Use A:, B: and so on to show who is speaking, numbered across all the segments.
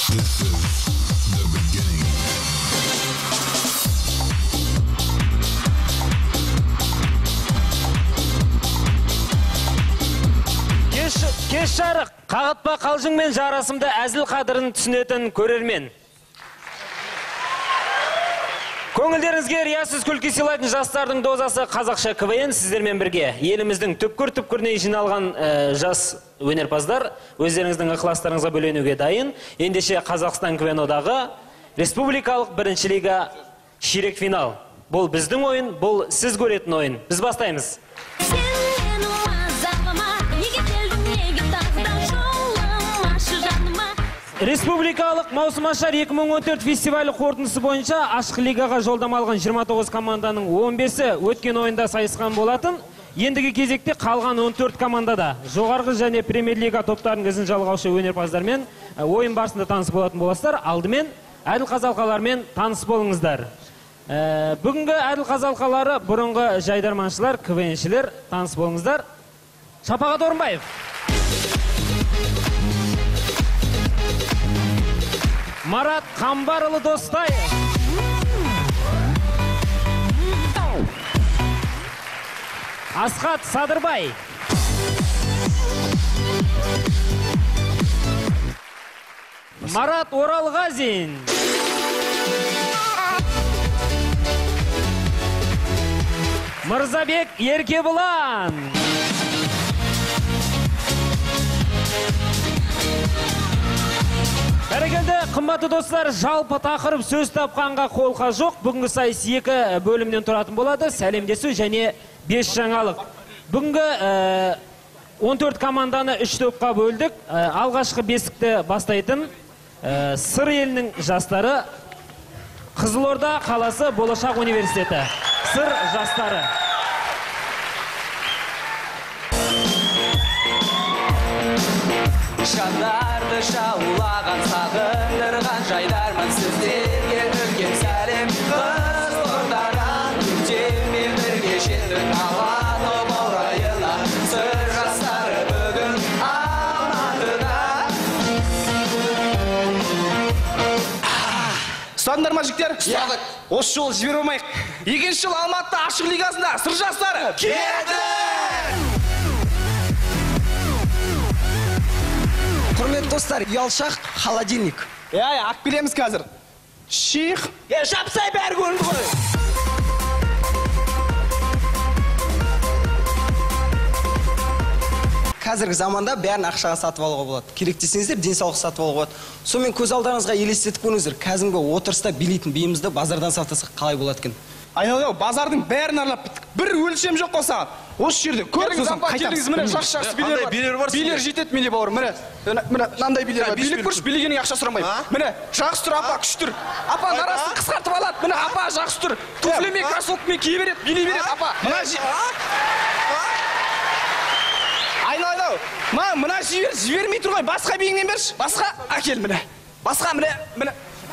A: Кеш жарық, қағытпа қалжыңмен жарасымды әзіл қадырын түсінетін көрермен. Көңілдеріңізге риясыз күлкі сыйлайтын жастардың дозасы қазақша КВН сіздермен бірге. Еліміздің түпкір-түпкіріне жиналған жас өнерпаздар өздеріңіздің ықыластарыңызға бөленуге дайын. Ендеше Қазақстан КВН одағы республикалық бірінші лига ширек финал. Бұл біздің ойын, бұл сіз көретін ойын. Біз бастаймыз. Республикалық маусымашар 2014 фестивалі қорытындысы бойынша ашық лигаға жолдама алған 29 команданың 15-і өткен ойында сайысқан болатын. Ендігі кезекте қалған 14 командада жоғарғы және премьер-лига топтарын ізін жалғаушы өнерпаздармен ойын барысында таныс болатын боласыздар. Алдымен әділ қазалқалармен таныс болыңыздар. Бүгінгі әділ қазалқалары бұрынғы жайдарманшылар, КВНшілер, таныс болыңыздар. Шапағат Орынбаев. Марат Қамбарұлы Достай. Асхат Садырбай. Марат Оралғазин. Мырзабек Еркебұлан. Бәрекелді, қымбатты достар, жалпы тақырып сөз тапқанға қолқа жоқ. Бүгінгі сайыс 2 бөлімнен тұратын болады. Сәлемдесу және 5 жаңалық. Бүгінгі 14 команданы 3 топқа бөлдік. Алғашқы бесікті бастайтын Сыр елінің жастары, Қызылорда қаласы Болашақ университеті. Сыр жастары.
B: Жандарды жаулаған, сағындырған жайдарман сіздерге үлкен сәлем. Қызылордадан көктеммен бірге жеттік Алматы баурайына. Сыр жастары бүгін Алматыда.
C: Ұстадыңдар ма жігіттер? Ұстадық. Осы жол жібере алмайық. Екінші жыл Алматы ашық лигасында Сыр жастары келді!
D: Құрметті достар, ұялшақ холодильник.
C: Ақ білеміз қазір. Ших.
D: Жапсай бәрі көрінді ғой. Қазіргі заманда бәрін ақшаға сатып алуға болады. Керек десеңіздер, денсаулық сатып алуға болады. Сонымен көз алдарыңызға елестетіп көріңіздер. Кәзімгі отырыста билейтін биімізді базардан сатасақ қалай болады екен?
C: Айналау, базардың бәрін аралап біттік. Бір өлшем жоқ болса, осы жерде көріңіз сосын қайтамыз.
E: Міне жақсы билер бар.
C: Билер жетеді менде бауырым. Міне мынандай билер бар. Билік көрші, билегенің ақша сұрамайды. Міне жақсы тұр апа, күш тұр. Апа нарасын қысқартып алады. Міне апа жақсы тұр. Туфлемен, кроссовкамен кие береді, билей береді апа. Айналау, мына жібермей тұр ғой. Басқа биіңнен берші. Басқа әкел міне. Басқа міне.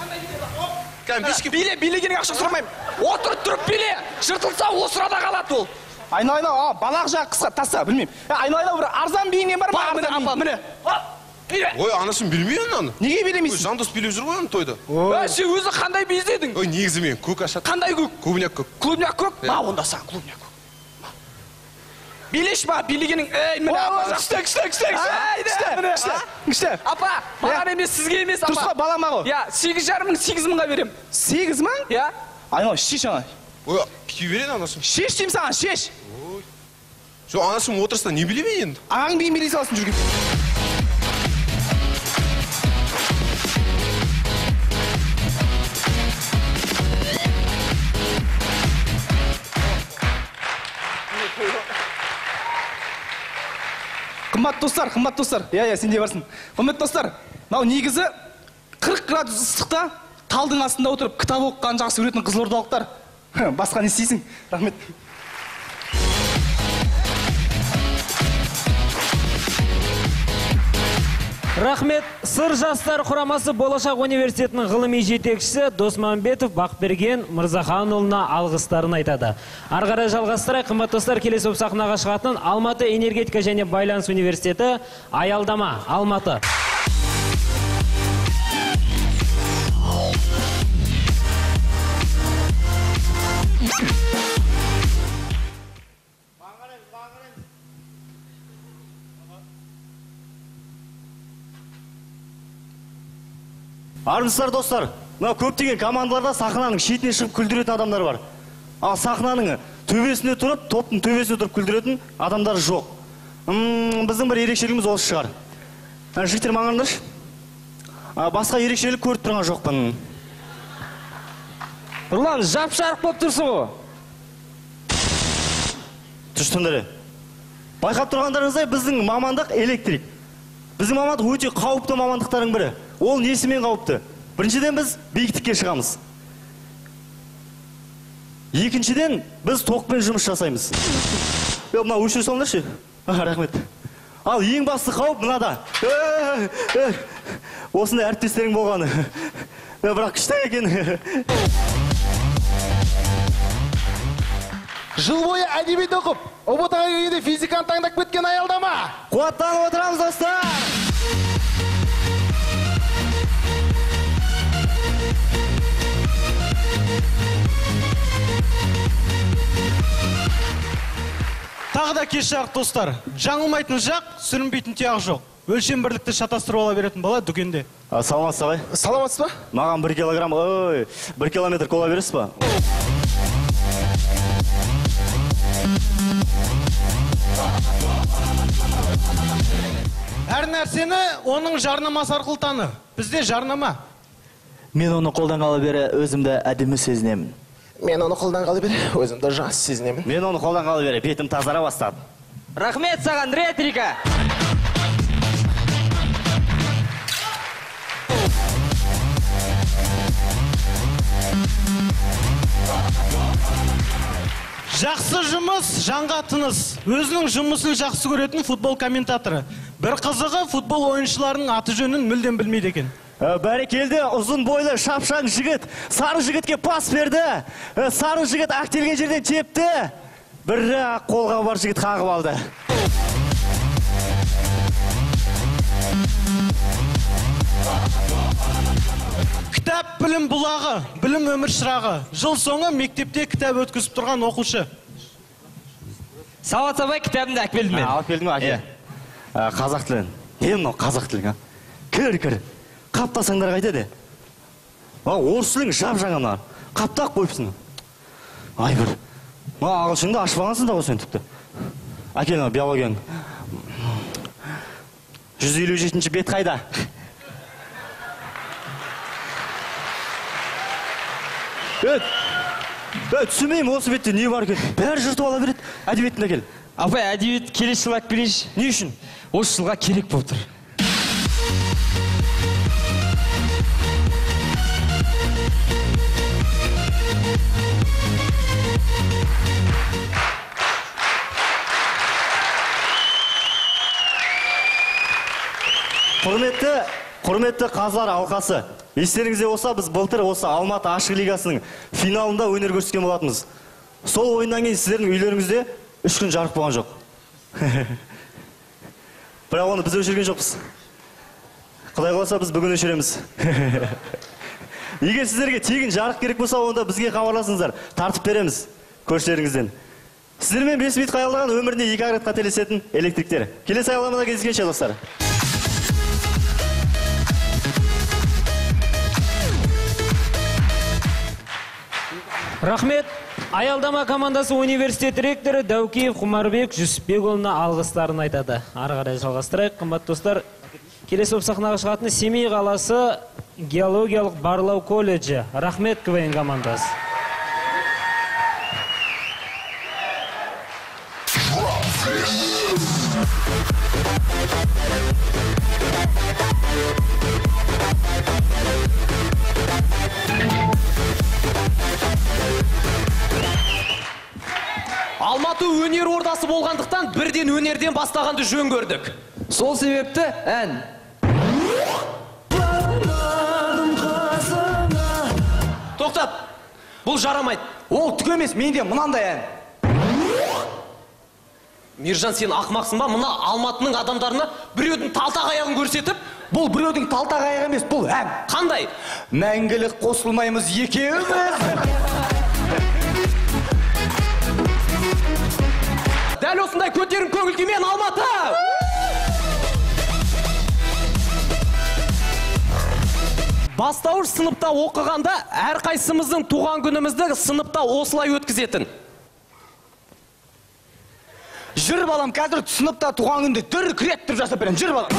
C: Билегенің ақша сұрамаймын. Отырып тұрып биле. Жыртылса осырада қалады ол. Айналау, балақ жағы қысқа таса, білмеймін. Айналау, бір арзан биіңнен бар ма? Бар, міне.
E: Ой, анасын білмеймін оны.
C: Неге білемейсің?
E: Жандос билеп жүр ғой оны тойда.
C: Сен өзі қандай би іздедің?
E: Ой, негізі мен көк ашады.
C: Қандай көк?
E: Клубняк көк.
C: Клубняк көк? Ма, онда саған клубняк көк. Билеш ба, билегенің, міне апа. Күшті. Апа, маған емес, сізге емес, апа. Тұрсқа балама ғой. 8,5 мыңға берем. 8 мың? Я. Айнал, шеш ана.
E: Ой, күй береді анасын.
C: Шеш дейм саған, шеш.
E: Жо, анасын отырыста не білеме енді?
C: Ағаң бейін билей саласын жүрген. Қымбат достар. Сен де барсың. Қымбат достар, мынау негізі 40 градус ыстықта талдың астында отырып кітап оқыған жақсы көретін қызылордалықтар. Басқа не істейсің? Рахмет.
A: Рахмет. Сыр жастар құрамасы Болашақ университетінің ғылыми жетекшісі Досманбетов Бақберген Мырзаханұлына алғыстарын айтады. Арғара жалғастырай, қымбат достар, келесі сахнаға шығатын Алматы энергетика және байланыс университеті Аялдама, Алматы.
F: Армысыздар достар. Мына көптеген командаларда сахнаның шетіне шығып күлдіретін адамдар бар. Ал сахнаның төбесінде тұрып, топтың төбесінде тұрып күлдіретін адамдар жоқ. Біздің бір ерекшелігіміз осы шығар. Жігіттер маңырыңдаршы. Басқа ерекшелік көріп тұрған жоқпын.
A: Нұрлан, жап-жарық болып тұрсың ғой.
F: Тұрсыңдар. Байқап тұрғандарыңыздай біздің мамандық электрик. Біздің мамандық өте қауіпті мамандықтардың бірі. Ол несімен қауіпті? Біріншіден біз биіктікке шығамыз. Екіншіден біз токпен жұмыс жасаймыз. Мына өшіре салыңдаршы. Рахмет. Ал ең басты қауіп мынада. Осындай әріптестерің болғаны. Бірақ күшті екен.
G: Жыл бойы әдебиет оқып, ұбт-ға келгенде физиканы таңдап кеткен аялдама.
F: Қуаттанып отырамыз достар.
H: Тағы да кеш жақ достар. Жаңылмайтын жақ, сүрінбейтін тұяқ жоқ. Өлшем бірлікті шатастырып ала беретін бала дүкенде.
F: Саламатсыз ағай?
G: Саламатсыз ба?
F: Маған 1 килограмм, 1 километр кола бересіз ба?
H: Әр нәрсені оның жарнамасы арқылы таны. Бізде жарнама.
I: Мен оны қолданғалы бері өзімді әдемі сезінемін.
G: Мен оны қолданғалы бері өзімді жас сезінемін.
F: Мен оны қолданғалы бері бетім тазара бастады.
A: Рахмет саған, ретрика.
H: Жақсы жұмыс, жанға тыныс. Өзінің жұмысын жақсы көретін футбол комментаторы. Бір қызығы футбол ойыншыларының аты жөнін мүлдем білмейді екен.
F: Бәрекелді, ұзын бойлы шапшаң жігіт сары жігітке пас берді. Сары жігіт ақтелген жерден тепті. Бірақ қолға бар жігіт қағып алды.
H: Кітап білім бұлағы, білім өмір шырағы. Жыл соңы мектепте кітап өткізіп тұрған оқушы.
A: Сауат абай кітабымды әк белді мен.
F: Алып келдің ба, әке? Қазақ тілін. Не мынау қазақ тілін, кір. Қаптасаңдар қайтеді. Орыс тілің жап-жаңа мына. Қаптақ қойыпсың. Ай бір. Ағылшынды ашып алғансың да осы тіпті. Әке, биологияң. 157-ші бет қайда? Түсімейм, осы бетте не бар екен? Бәрі жыртып ала береді. Әдебиетінде кел.
A: Апай, әдебиет келесі жылға келейші.
F: Не үшін?
A: Осы жылға керек болып тұр.
F: Құрметті қазылар алқасы. Естеріңізде болса, біз былтыр осы Алматы ашық лигасының финалында өнер көрсеткен болатынбыз. Сол ойыннан кейін сіздердің үйлеріңізде 3 күн жарық болған жоқ. Бірақ оны біз өшірген жоқпыз. Құдай қаласа біз бүгін өшіреміз. Егер сіздерге тегін жарық керек болса, онда бізге хабарласыңыздар. Тартып береміз көршілеріңізден. Сіздермен 5 минут аялдаған өмірінде 2 ағырат қателесетін электриктер. Келесі аялдамада кездескенше достар.
A: Рахмет. Аялдама командасы университет ректоры Дәукеев Құмарбек Жүсіпбекұлына алғыстарын айтады. Ары қарай жалғастырайық. Қымбатты достар, келесі сахнаға шығатын Семей қаласы геологиялық барлау колледжі. Рахмет КВН командасы.
B: Алматы өнер ордасы болғандықтан бірден өнерден бастағанды жөн көрдік. Сол себепті ән. Тоқтат, бұл жарамайды.
D: Ол түк емес, менде мынандай ән.
B: Мержан, сен ақмақсың ба? Мына Алматының адамдарына біреудің талтақ аяғын көрсетіп,
D: Бұл біреудің талтақ аяғы емес, бұл ән.
B: Қандай?
D: Мәңгілік қосылмаймыз екеуміз.
B: Дәл осындай көтерін көңіл күймен Алматы! Бастауыш сыныпта оқығанда әрқайсымыздың туған күнімізді сыныпта осылай өткізетін.
C: Жүр балам, қазір сыныпта туған күнді дүркіреттіп жасап берем. Жүр балам.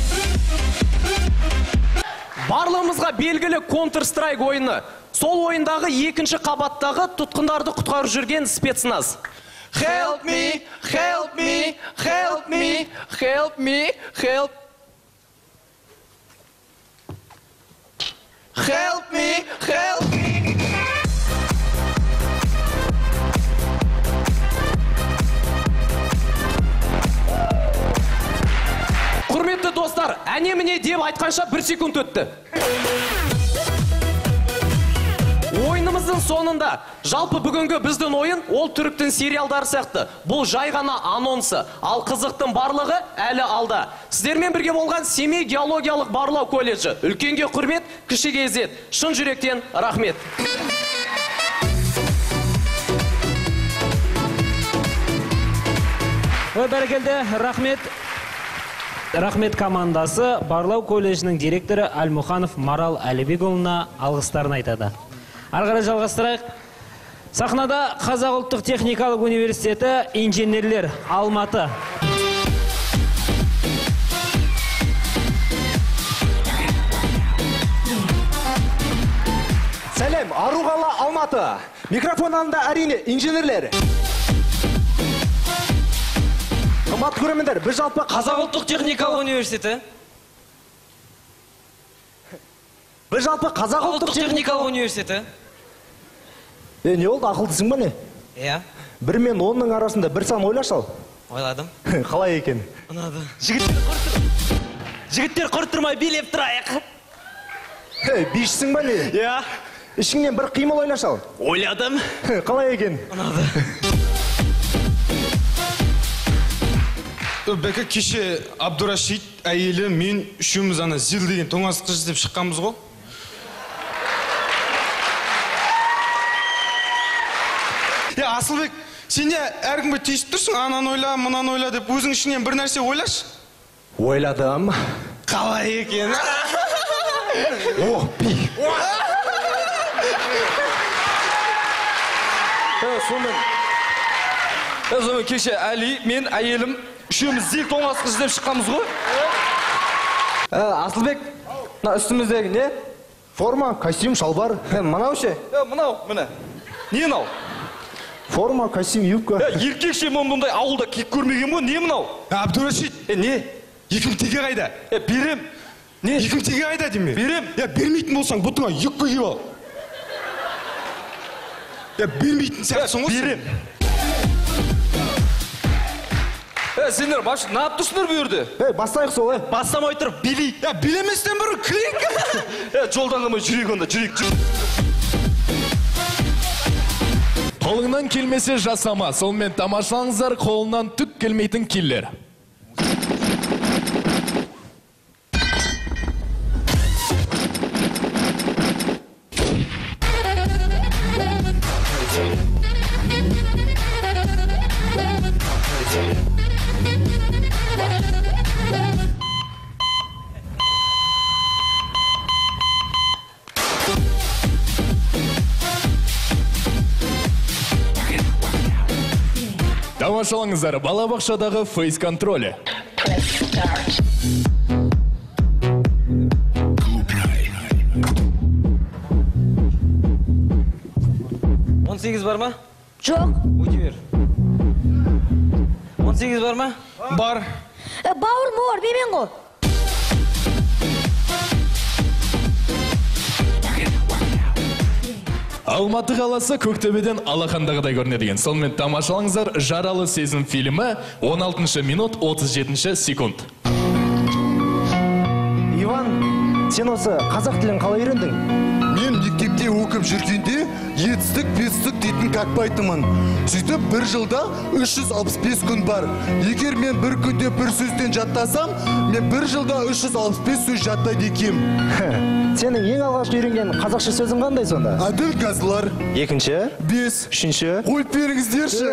B: Барлығымызға белгілі Counter-Strike ойыны. Сол ойындағы екінші қабаттағы тұтқындарды құтқарып жүрген спецназ. Help me, help me, help me, help me, help. Help me, help me. Құрметті достар, әне-міне деп айтқанша 1 секунд өтті. Ойынымыздың сонында, жалпы бүгінгі біздің ойын ол түріктің сериалдары сияқты. Бұл жай ғана анонсы, ал қызықтың барлығы әлі алда. Сіздермен бірге болған Семей геологиялық барлау колледжі. Үлкенге құрмет, кішіге ізет. Шын жүректен рахмет.
A: Бәрекелді, рахмет. Рахмет командасы Барлау колледжінің директоры Әлмұханов Марал Әлібекұлына алғыстарын айтады. Арғара жалғастырайық. Сахнада Қазақ ұлттық техникалық университеті инженерлер Алматы.
J: Сәлем, Аруғала Алматы. Микрофонында әрине инженерлер. Қымбатты көрермендер, біз жалпы
D: Қазақ ұлттық техникалық университеті.
J: Біз жалпы Қазақ ұлттық
D: техникалық университеті.
J: Не олды, ақылдысың ба не?
D: Иә.
J: 1 мен 10-ның арасында бір сан ойлашал.
D: Ойладым.
J: Қалай екен?
D: Ұнады.
C: Жігіттер құрттырмай билеп тұрайық.
J: Бишсің ба не?
C: Иә.
J: Ішіңнен бір қимыл ойлашал.
C: Ойладым.
J: Қалай екен?
D: Ұнады.
E: Бәкі кеше Абдурашид әйелі мен үшеуміз ана зил деген тоңазытқыш іздеп шыққанбыз ғой. Асылбек, сен де әркімге тиісіп тұрсың, анан ойла, мұнан ойла деп, өзің ішінен бір нәрсе ойлаш.
J: Ойладым.
E: Қалай екен?
J: Ох, би.
C: Сонымен кеше Әли, мен әйелім үшеуміз зил тоңазытқыш іздеп шыққанбыз ғой.
J: Асылбек, үстіміздегі не? Форма, костюм, шалбар. Мынау ше?
C: Мынау, міне. Не мынау?
J: Форма, костюм, юбка.
C: Еркекше мен бұндай ауылда киіп көрмеген ғой, не мынау?
E: Абдурашид,
C: Не?
E: екім теге қайда?
C: Берем. Не?
E: Екім теге қайда деме?
C: Берем.
E: Бермейтін болсаң, бұтыңа юбка киіп ал. Бермейтін сияқтысың ғой?
C: Берем. Сендер, башын, не аптысыңдар бұл жерде?
J: Бастайық сол,
C: Бастамай тұрып, билейік.
E: Билеместен бұрын кірейік.
C: Жолдан қалмай жүрейік онда, жүрейік.
K: Қолыңнан келмесе жасама, сонымен тамашалаңыздар, қолынан түк келмейтін киллер. Тамашалаңыздар, балабақшадағы фейс-контролі.
D: Он 18 бар ма?
L: Жоқ.
D: Өте бер. 18 бар ма?
E: Бар.
L: Бауырым бар, бемен ғой.
K: Алматы қаласы Көктөбеден алақандағыдай көрінеді екен. Сонымен тамашалаңыздар, Жаралы сезім фильмі 16 минут 37 секунд.
J: Иван, сен осы қазақ тілін қалай үйрендің?
G: Мен мектепте оқып жүргенде етістік, бестік дейтін какпайтымын. Сөйтіп бір жылда 365 күн бар. Егер мен бір күнде бір сөзден жаттасам, мен бір жылда 365 сөз жаттайды екем.
J: Сенің ең алғаш үйренген қазақша сөзің қандай сонда?
G: Әділ газлар.
J: Екінші?
G: 5.
J: Үшінші?
G: Қойып беріңіздерші.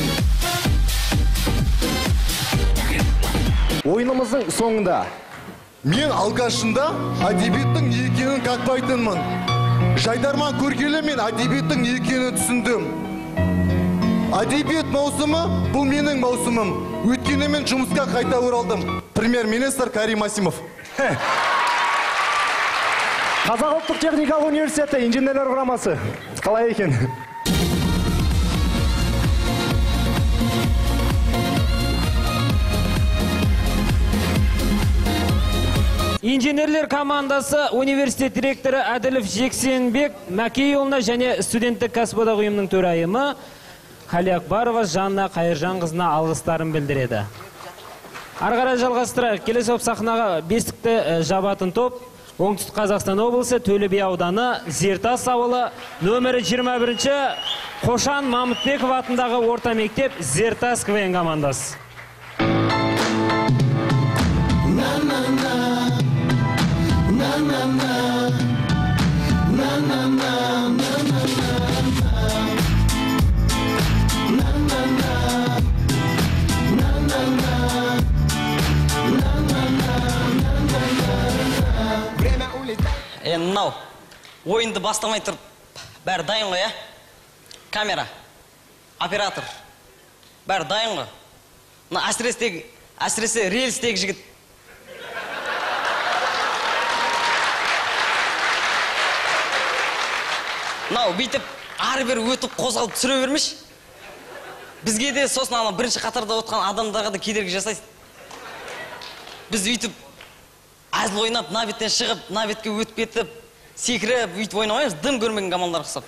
J: Ойынымыздың соңында
G: Мен алғашында әдебиеттің не екенін қақпайтынмын. Жайдарман көргелі мен әдебиеттің не екенін түсіндім. Әдебиет маусымы бұл менің маусымым. Өткені мен жұмысқа қайта оралдым. Премьер-министр Карим Масимов.
F: Қазақ ұлттық техникалық университеті инженерлер құрамасы. Қалай екен?
A: Инженерлер командасы университет директоры Әділов Жексенбек Мәкейұлына және студенттік кәсіподақ ұйымының төрайымы Қали Акбарова Жанна Қайыржанқызына алғыстарын білдіреді. Ары қарай жалғастырайық. Келесі сахнаға бестікті жабатын топ Оңтүстік Қазақстан облысы Төле би ауданы Зертас ауылы нөмірі 21-ші Қошан Мамытбеков атындағы орта мектеп Зертас КВН командасы.
D: Мынау ойынды бастамай тұрып бәрі дайын ғой, камера, оператор бәрі дайын ғой. Мына әсіресе рельстегі жігіт. Мынау бүйтіп ары-бері өтіп қозғалып түсіре бермеш. Бізге де сосын ана бірінші қатарда отқан адамдарға да кедергі жасайсыз. Біз өйтіп әзіл ойнап, мына беттен шығып, мына бетке өтіп кетіп, секіріп, өйтіп ойнамаймыз, дым көрмеген командалар қысап.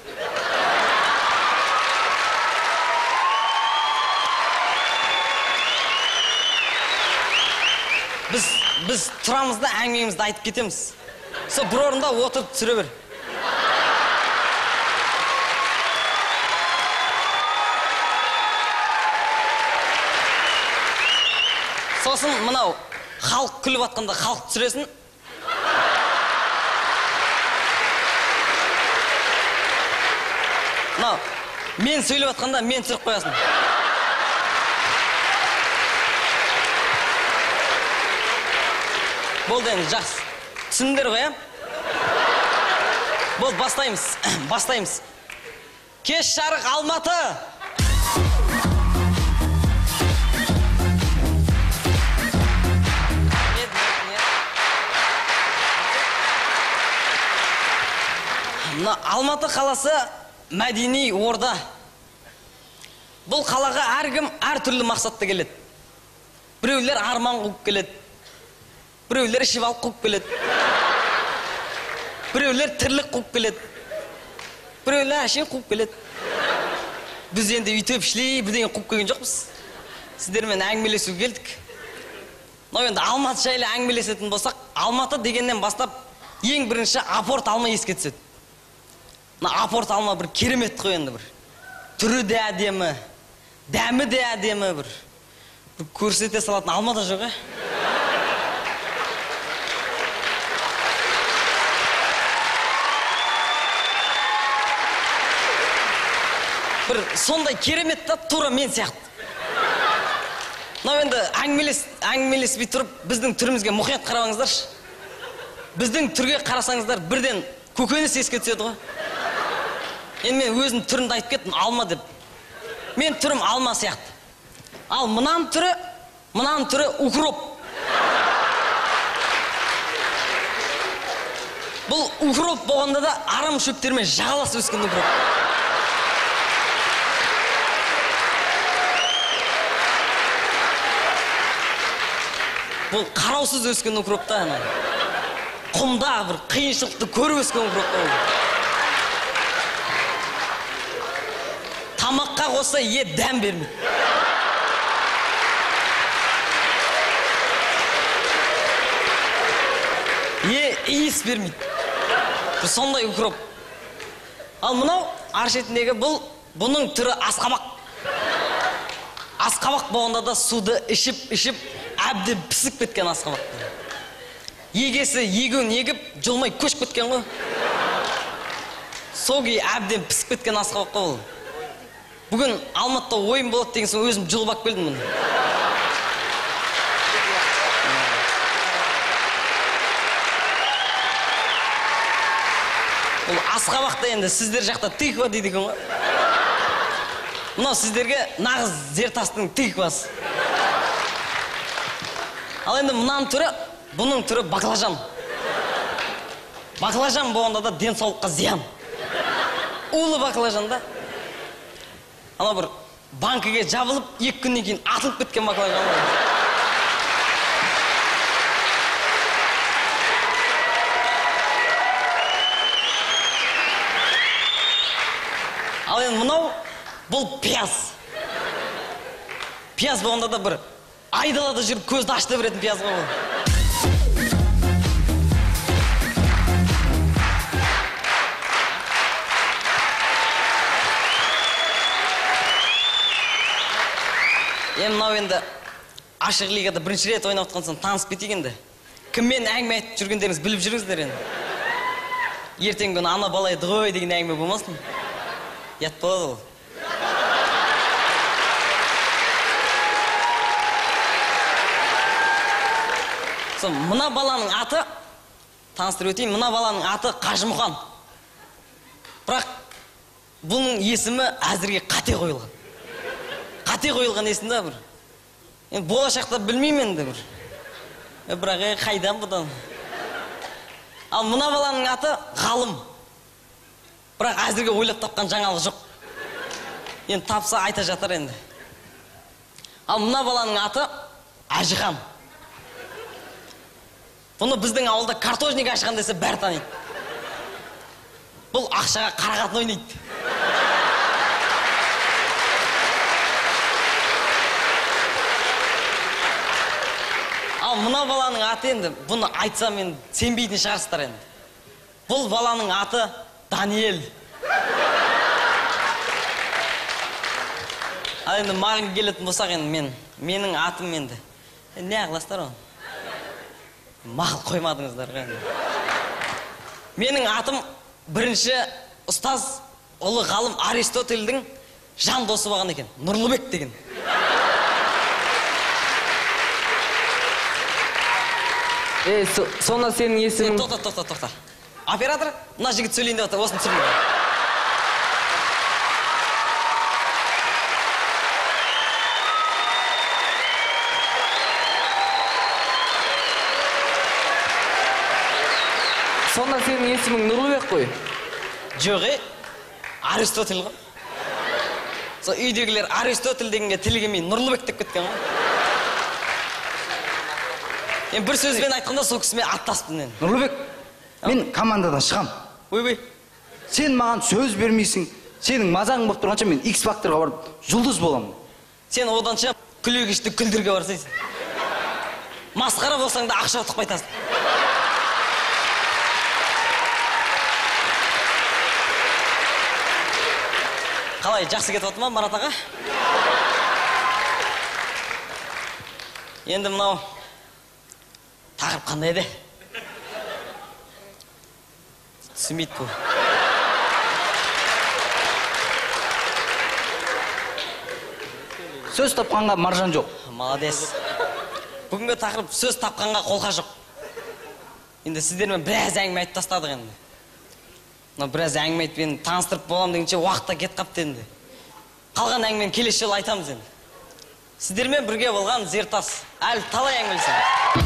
D: Біз тұрамыз да әңгімемізді айтып кетеміз. Сол бір орында отырып түсіре бер. Сосын мынау халық күліп атқанда халық түсіресін. Мынау мен сөйлеп атқанда мен түсіріп қоясың. Болды енді жақсы. Түсіндіңдер ғой, Болды, бастаймыз. Кеш жарық Алматы. Алматы қаласы мәдени орда. Бұл қалаға әркім әртүрлі мақсатта келеді. Біреулер арман қуып келеді. Біреулер ішіп алып қуып келеді. Біреулер тірлік қуып келеді. Біреулер әшейін қуып келеді. Біз енді үйтіп ішлей бірдеңе қуып келген жоқпыз. Сіздермен әңгімелесу келдік. Енді Алматы жайлы әңгімелесетін болсақ, Алматы дегеннен бастап ең бірінші апорт алма еске түседі. Апорт алма бір керемет қой енді бір. Түрі де әдемі, дәмі де әдемі бір. Көрсете салатын алма да жоқ, Бір сондай керемет та тура мен сияқты. Енді әңгімелеспей тұрып, біздің түрімізге мұқият қарабаңыздаршы. Біздің түрге қарасаңыздар, бірден көкөніс еске түседі ғой. Енді мен өзім түрімді айтып кеттім, алма деп. Мен түрім алма сияқты. Ал мұнан түрі укроп. Бұл укроп болғанда да арам шөптермен жағалас өскен укроп. Бұл қараусыз өскен укропта. Құмда бір қиыншылықты көріп өскен укропта. Тамаққа қоса дәм бермейді. Иіс бермейді. Сондай укроп. Ал мынау ар шетіндегі бұның түрі асқабақ. Асқабақ болғанда да суды ішіп әбден пісіп кеткен асқабақ. Егесі егін егіп жылмай көшіп кеткен ғой. Сол кей әбден пісіп кеткен асқабақ қой. Бүгін Алматыда ойын болады деген соң өзім жұлып алып келдім мұны. Бұл асқабақта енді сіздер жақта тыква дейді екен ғой. Мынау сіздерге нағыз зертастың тыквасы. Ал енді мұның түрі баклажан. Баклажан болғанда да денсаулыққа зиян. Улы баклажан да. Ана бір банкіге жабылып, 2 күннен кейін атылып кеткен баклажан. Ал енді мынау бұл пияз. Пияз болғанда да бір айдалада жүріп көзді ашты беретін пияз ғой. Мынау енді ашық лигада бірінші рет ойнап отқан соң танысып кетейік енді. Кіммен әңгіме айтып жүргендеріңіз біліп жүріңіздер енді. Ертең күні ана бала еді ғой деген әңгіме болмасын. Ят болады ол. Мына баланың аты, таныстырып өтейін, мына баланың аты Қажымұқан. Бірақ бұның есімі әзірге қате қойылған. Қате қойылған есімді бір. Болашақта білмеймін енді бір. Бірақ қайдан бұдан. Ал мына баланың аты Ғалым. Бірақ әзірге ойлап тапқан жаңалық жоқ. Енді тапса айта жатар енді. Ал мына баланың аты Әжіхан. Бұны біздің ауылда картожник ашқан десе бәрі таниды. Бұл ақшаға қарағатын ойнайды. Ал мына баланың аты енді, бұны айтсам мен сенбейтін шығарсыздар енді. Бұл баланың аты Даниэль. Ал енді маған келетін болсақ енді менің атым енді. Не ағыластар оны? Мақыл қоймадыңыздар ғой. Менің атым бірінші ұстаз ұлы ғалым Аристотельдің жан досы болған екен. Нұрлыбек деген.
B: Сонда сенің есімің...
D: Тоқта. Оператор, мына жігіт сөйлейін деп отыр, осыны түсірмейді.
B: Сонда сенің есімің Нұрлыбек қой?
D: Жоқ, Аристотель ғой. Сол үйдегілер Аристотель дегенге тілі келмей Нұрлыбек деп кеткен ғой. Бір сөзбен айтқанда сол кісімен аттаспын енді.
J: Нұрлыбек, мен командадан шығам.
D: Ой.
J: Сен маған сөз бермейсің. Сенің мазағың болып тұрғанша мен X-Factorға барып жұлдыз боламын.
D: Сен оданша күлегешті күлдірге барсайсың. Масқара болсаң да ақша ұтып қайтасың. Қалай, жақсы кетіп отыр ма Марат аға? Енді мынау тағырып қандай еді? Түсінбейді бұл.
J: Сөз тапқанға маржан жоқ.
D: Молодец. Бүгінгі тақырып сөз тапқанға қолқа жоқ. Енді сіздермен біраз әңгіме айтып тастадық енді. Біраз әңгіме айтып енді таныстырып болам дегенше уақытта кет қапты енді. Қалған әңгімені келесі жолы айтамыз енді. Сіздермен бірге болған Зертас. Әлі талай әңгімелесеміз.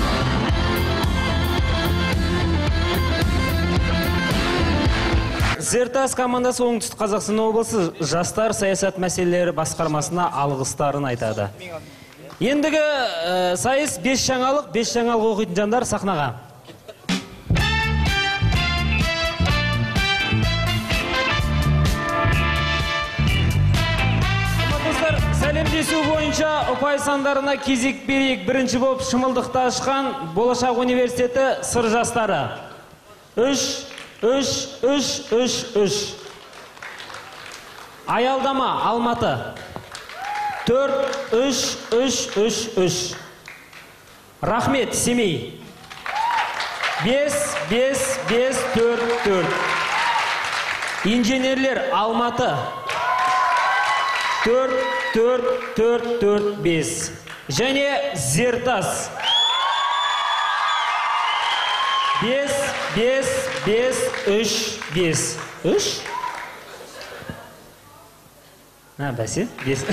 A: Зертас командасы Оңтүстік Қазақстан облысы жастар саясат мәселелері басқармасына алғыстарын айтады. Ендігі сайыс 5 жаңалық оқитын жандар сахнаға. Сәлемдесу бойынша ұпай сандарына кезек берейік. Бірінші болып шымылдықты ашқан Болашақ университеті сыр жастары. 3. Аялдама Алматы. 4. Рахмет Семей. 5. 4. Инженерлер Алматы. 4. 5. Және Зертас. 5. 3, 5. 3? Бәсе, 5.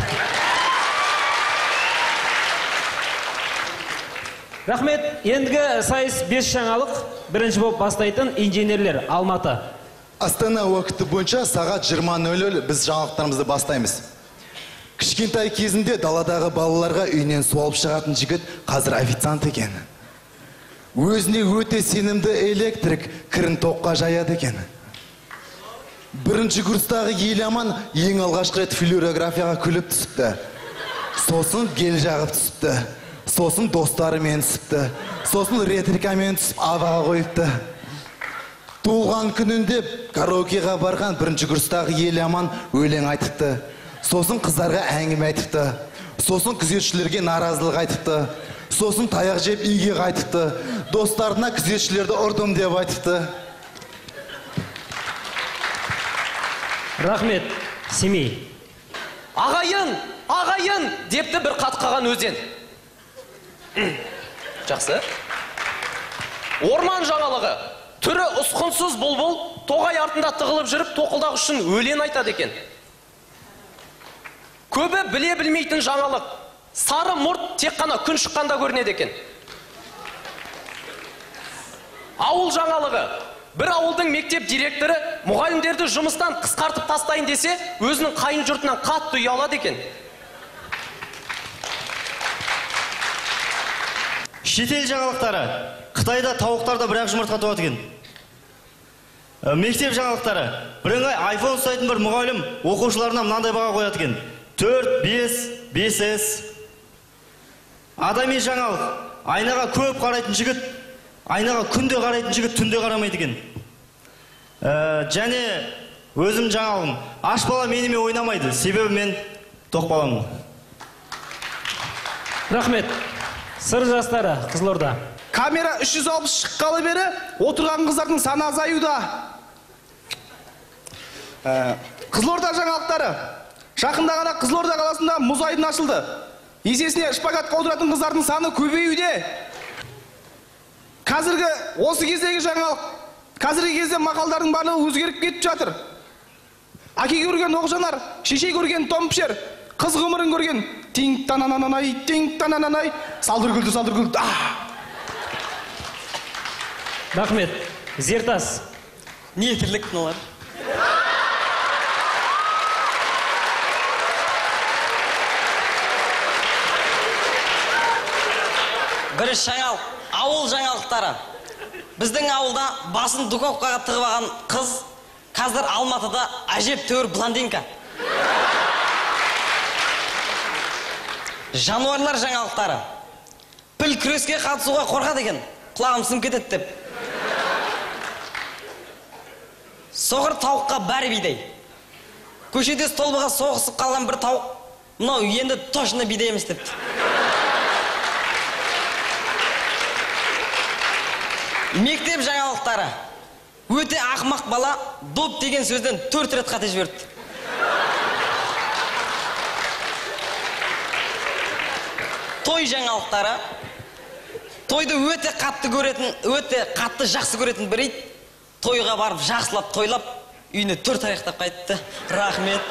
A: Рахмет, ендігі сайыс 5 жаңалық. Бірінші болып бастайтын инженерлер Алматы.
G: Астана уақыты бойынша сағат 20:00 біз жаңалықтарымызды бастаймыз. Кішкентай кезінде даладағы балаларға үйінен су алып шығатын жігіт қазір официант екен. Өзіне өте сенімді электрик кірін тоққа жаяды екен. Бірінші курстағы Еламан ең алғашқы рет флюорографияға күліп түсіпті. Сосын гел жағып түсіпті. Сосын достарымен түсіпті. Сосын ретрикамен түсіп аваға қойыпты. Туған күнінде караокеға барған бірінші курстағы Еламан өлең айтыпты. Сосын қыздарға әңгіме айтыпты. Сосын күзетшілерге наразылық айтыпты. Сосын таяқ жеп үйге қайтыпты. Достарына күзетшілерді ұрдым деп айтыпты.
A: Рахмет, Семей.
B: Ағайын, депті бір қатқаған өзен. Жақсы. Орман жаңалығы. Түрі ұсқынсыз бұлбұл, тоғай артында тығылып жүріп, тоқылдақ үшін өлең айтады екен. Көбі біле білмейтін жаңалық. Сары мұрт тек қана күн шыққанда көрінеді екен. Ауыл жаңалығы. Бір ауылдың мектеп директоры мұғалімдерді жұмыстан қысқартып тастайын десе, өзінің қайын жұртынан қатты ұялады екен.
F: Шетел жаңалықтары. Қытайда тауықтарда бір-ақ жұмыртқа туады екен. Мектеп жаңалықтары. Бірыңғай iPhone ұстайтын бір мұғалім оқушыларына мынандай баға қояды екен. 4, 5, 5S. Адами жаңалық. Айнаға көп қарайтын жігіт, айнаға күнде қарайтын жігіт түнде қарамайды екен. Және өзім жаңалығым. Аш бала меніме ойнамайды, себебі мен тоқ баламын.
A: Рахмет. Сыр жастары, Қызылорда.
C: Камера 360 шыққалы бері отырған қыздардың саны азаюда. Қызылорда жаңалықтары. Жақында ғана Қызылорда қаласында мұз айдыны ашылды. Есесіне шпагатқа отыратын қыздардың саны көбеюде. Қазіргі осы кездегі жаңалық, қазіргі кезде мақалдардың барлығы өзгеріп кетіп жатыр. Әке көрген Оқжанар, шеше көрген Томпішер, қыз ғұмырын көрген тинг-танананай, тинг-танананай, салдыр күлді.
A: Рахмет. Зертас.
D: Не тірлік мыналар? Бірінші жаңалық, ауыл жаңалықтары. Біздің ауылда басын духовкаға тығып алған қыз қазір Алматыда әжеп төр блондинка. Жануарлар жаңалықтары. Піл күреске қатысуға қорқады екен, құлағым сынып кетеді деп. Соғыр тауыққа бәрі бидай. Көшеде столбыға соғысып қалған бір тауық, мынау енді точно бидай емес депті. Мектеп жаңалықтары. Өте ақмақ бала доп деген сөзден 4 рет қате жіберді. Той жаңалықтары. Тойды өте қатты көретін, өте қатты жақсы көретін бір ит тойға барып жақсылап тойлап, үйіне 4 аяқтап қайтты. Рахмет.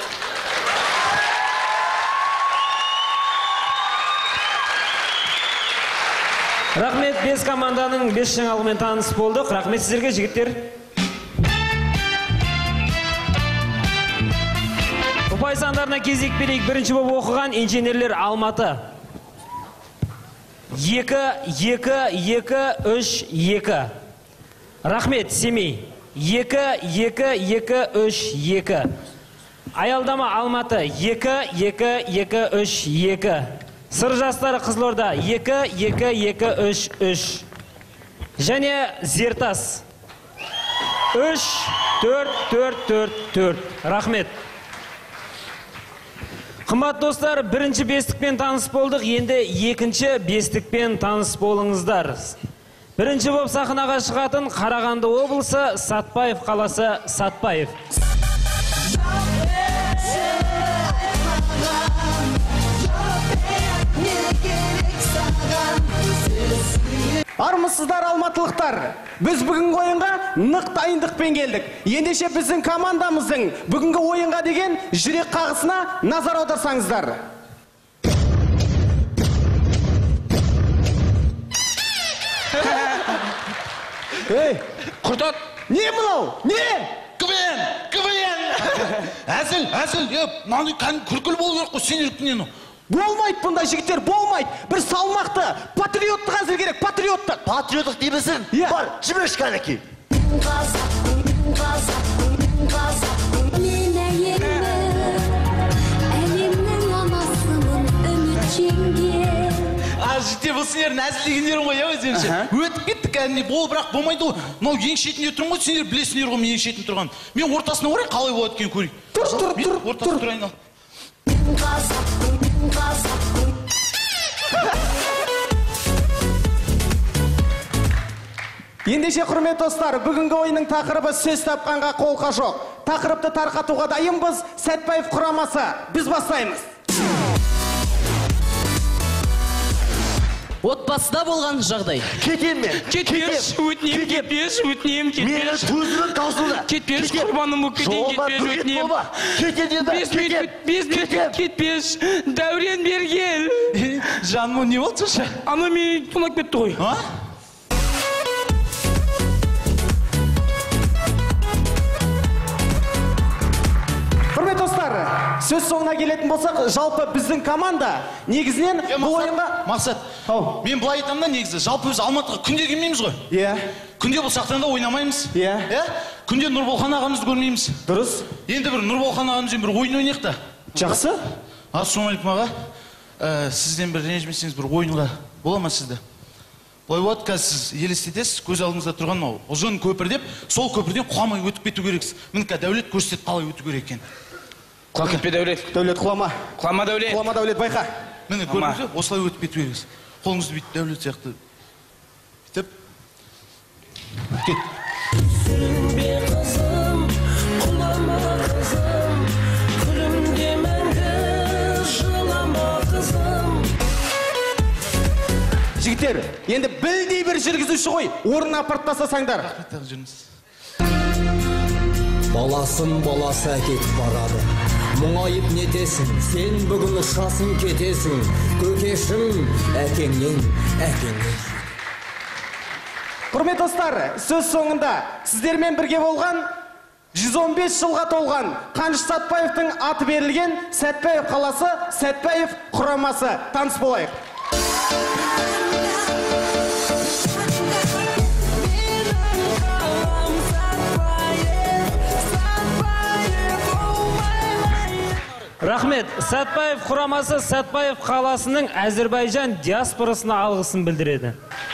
A: Рахмет, 5 команданың 5 жаңалығымен таныс болдық. Рахмет сіздерге, жігіттер. Ұпай сандарына кезек берейік. Бірінші болып оқыған инженерлер Алматы. 2, 2, 2, 3, 2. Рахмет, Семей. 2, 2, 2, 3, 2. Аялдама Алматы. 2, 2, 2, 3, 2. Сыр жастары Қызылорда. 2, 2, 2, 3, 3. Және Зертас. 3, 4, 4, 4, 4. Рахмет. Қымбат достар, бірінші бестікпен таныс болдық, енді екінші бестікпен таныс болыңыздар. Бірінші болып сахнаға шығатын Қарағанды облысы, Сатпаев қаласы, Сатпаев.
M: Армысыздар алматылықтар. Біз бүгінгі ойынға нық дайындықпен келдік. Ендеше біздің командамыздың бүгінгі ойынға деген жүрек қағысына назар аударсаңыздар. Ей,
E: Құртат!
M: Не мынау? Не?
E: КВН! Әзіл! Мынаны күркіл болу керек қой, сен еркінен.
M: Болмайды бұндай жігіттер, болмайды. Bir салмақты, патриоттық әзіл керек, патриоттық.
I: Патриоттық деймісің? Бар, жібеш кәнеки.
E: Жігіттер, бұл сендердің әзілдегендерің ғой, өзінше. Өтіп кеттік әдіне, бірақ болмайды ғой. Мынау ең шетінде тұрмын ғой, сендер білесіңдер ғой, мен ең шетінде тұрған. Мен ортасына орай қалай болады екен көрейік.
M: Тұр.
E: Ортасына тұрайын ал.
M: Ендеше құрметті достар, бүгінгі ойынның тақырыбы сөз тапқанға қолқа жоқ. Тақырыпты тарқатуға дайынбыз. Сәтбаев құрамасы. Біз бастаймыз.
B: Отбасыда болған жағдай.
I: Кетем мен.
N: Кетпеш, өтінем.
I: Мені төзірін таусылды.
N: Кетпеш, құрбаным бұл кетпеш, өтінем. Кетпеш, Дәурен Бергел.
E: Жаным, не болды сошы?
N: Ана мен тонап кетті ғой.
M: Құрметті достар, сөз соңына келетін болсақ, жалпы біздің команда негізінен бұл ойынға...
E: Мақсат, мен бұлай айтамын да негізі, жалпы біз Алматыға күнде келмейміз ғой. Күнде бұл сақтанда ойнамаймыз. Күнде Нұрболхан ағамызды көрмейміз.
M: Дұрыс.
E: Енді бір Нұрболхан ағамызбен бір ойын ойнайық та.
M: Жақсы.
E: Ассалаумағалейкум аға. Сізден бір ренжімесеңіз бір ойынға бола ма сізді? Бұлай болады, қазір сіз елестетесіз, көз алдыңызда тұрған ұзын көпір деп, сол көпірден құламай өтіп кету керексіз. Мінекей Дәулет көрсетіп қалай өту керек екен.
N: Құла кетпе Дәулет.
M: Дәулет құлама.
N: Құлама Дәулет.
M: Құлама Дәулет, байқа.
E: Міне көрдіңіз бе? Осылай өтіп кету керексіз. Қолыңызды бүйтіп Дәулет сияқты. Бүйтіп. Кет.
O: Сүрінбе қызым, құлама қызым, күлімде мәңгі жылама қызым.
M: Жігіттер, енді білдей бір жүргізуші ғой, орнына апарттасасаңдар.
P: Баласы әкетіп барады. Мұңайып нетесің, сен бүгін ұшасың кетесің. Көкешім, әкеңнен.
M: Құрметті достар, сөз соңында сіздермен бірге болған 115 жылға толған Қаныш Сәтбаевтың аты берілген Сәтбаев қаласы, Сәтбаев құрамасы. Таныс болайық.
A: Рахмет, Сәтбаев құрамасы Сәтбаев қаласының Әзербайжан диаспорасына алғысын білдіреді.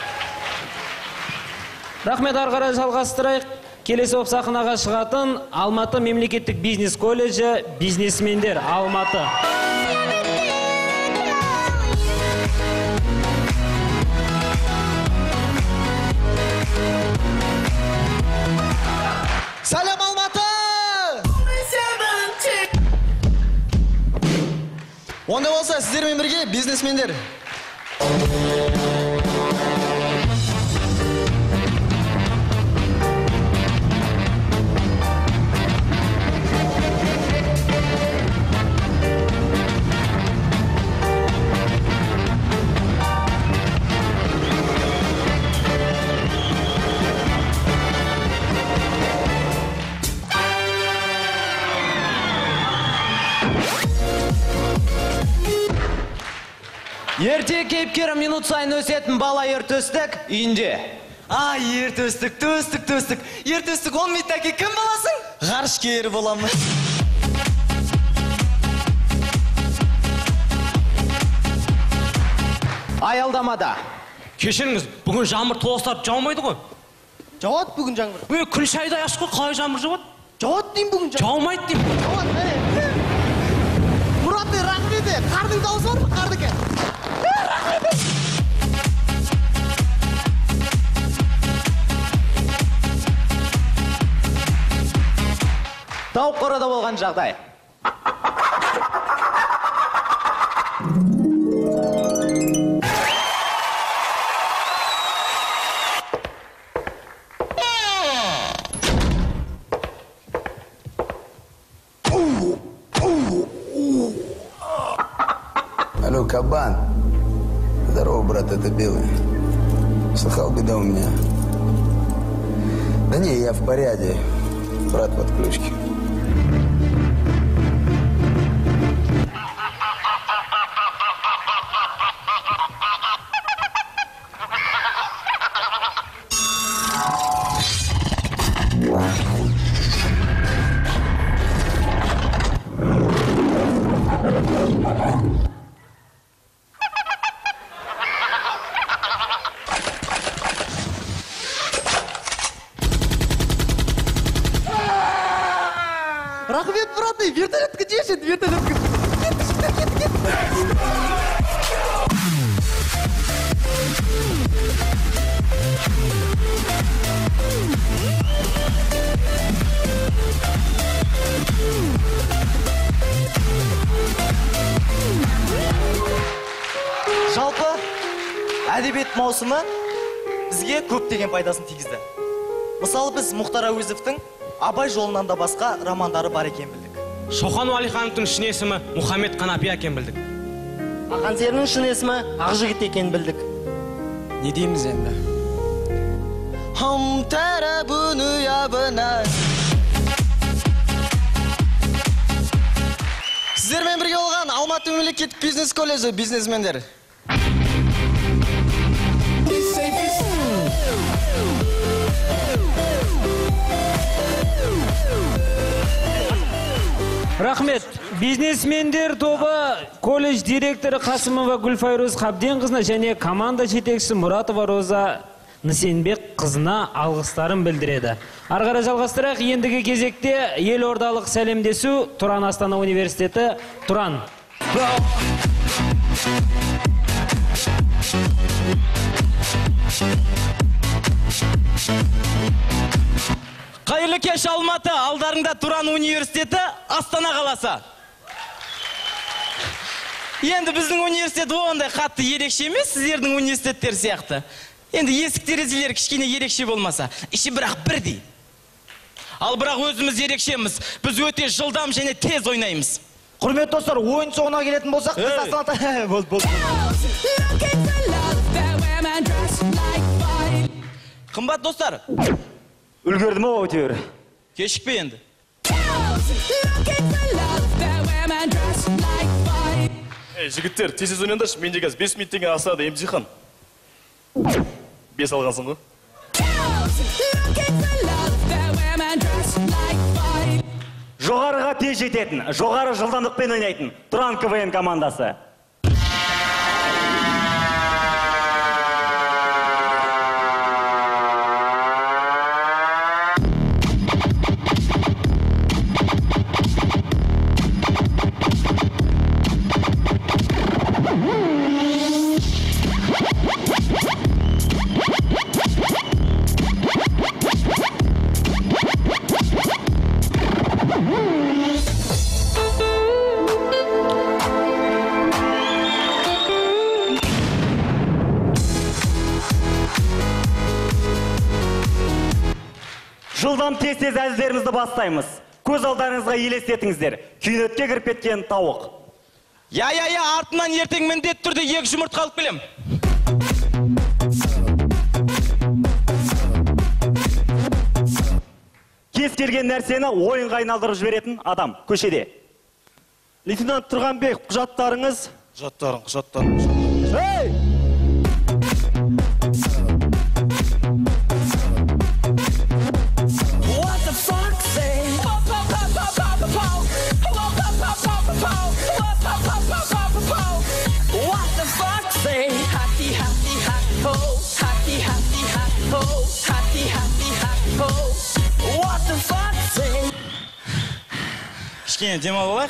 A: Рахмет, арқарай жалғастырайық. Келесі оп сахнаға шығатын Алматы мемлекеттік бизнес колледжі бизнесмендер Алматы.
Q: Сәлем Алматы! Онда болса, сіздермен бірге бизнесмендер.
J: Ерте кейіпкері минут сайын өсетін бала ертөстік үйінде.
Q: Ертөстік. Ертөстік, он меттәке кім боласың? Ғарышкер боламын.
J: Аялдамада.
N: Кешіріңіз, бүгін жаңбыр толастап жаумайды ғой?
Q: Жауат бүгін жаңбыр.
N: Күн шайдай ашық қой, қалай жаңбыр жауады?
Q: Жауат дейм бүгін жаңбыр.
N: Жаумайды дейм.
Q: Жауат, Мұрат, рахмет, қардың дауысы бар ма? Қардыке.
J: Тауық қорада болған жағдай.
R: кабан. Здорово, брат, это Белый. Слыхал, беда у меня. Да не, я в порядке. Брат в отключке.
Q: Рахмет, браты, вертолетка дешет, вертолетка.
F: Жалпы әдебиет маусымы бізге көптеген пайдасын тигізді. Мысалы біз Мұхтар Әуезовтің Абай жолынан да басқа романдары бар екен білдік.
N: Шоқан Уәлихановтың шын есімі Мұхаммед Қанапи екен білдік.
F: Ақан серінің шын есімі Ақжігіт екен білдік.
D: Не дейміз енді? Хам тәрі бұны ябына. Сіздермен бірге болған Алматы мемлекеттік бизнес колледжі бизнесмендер.
A: Рахмет. Бизнесмендер тобы колледж директоры Қасымова Гүлфайруз Қабденқызына және команда жетекшісі Мұратова Роза Нысенбек қызына алғыстарын білдіреді. Ары қарай жалғастырақ, ендігі кезекте елордалық сәлемдесу Тұран Астана университеті. Тұран.
S: Қайырлы кеш Алматы, алдарыңда Тұран университеті, Астана қаласы. Енді біздің университет ондай қатты ерекше емес, сіздердің университеттер сияқты. Енді есік терезелер кішкене ерекше болмаса, іші бірақ бірдей. Ал бірақ өзіміз ерекшеміз, біз өте жылдам және тез ойнаймыз.
F: Құрметті достар, ойын соңына келетін болсақ, біз Астанада... Болды.
S: Қымбат достар,
F: үлгерді ме өтеуір?
S: кешікпе енді.
T: Жігіттер, тез ойнаңдаршы, менде қазір 5 минуттен кейін Астанада емтихан. 5 алғансың ғой?
F: Жоғарыға тез жететін, жоғары жылдамдықпен ойнайтын Тұран КВН командасы. Жылдам тез-тез әзілдерімізді бастаймыз. Көз алдарыңызға елестетіңіздер. Күйнетке кіріп кеткен тауық.
S: Я, артынан ертең міндет түрде 2 жұмыртқа алып келем.
F: Кез келген нәрсені ойынға айналдырып жіберетін адам көшеде. Лейтенант Тұрғанбек, құжаттарыңыз?
E: Құжаттарың.
F: Эй!
S: Кішкене демал алайық.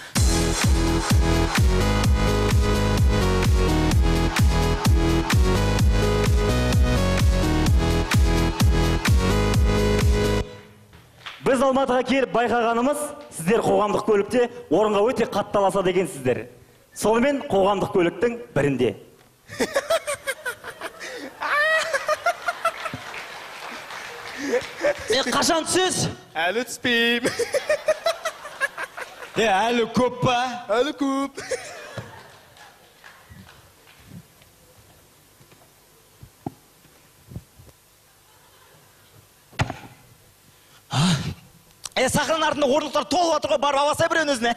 F: Біз Алматыға келіп байқағанымыз, сіздер қоғамдық көлікте орынға өте қатталаса дегенсіздер. Сонымен қоғамдық көліктің бірінде.
S: Қашан түсесіз?
T: Әлі түспейм.
S: Әлі көп па?
T: Әлі көп.
S: Сахнаның артында орындықтар толып жатыр ғой, барып аласай біреуін өзіне.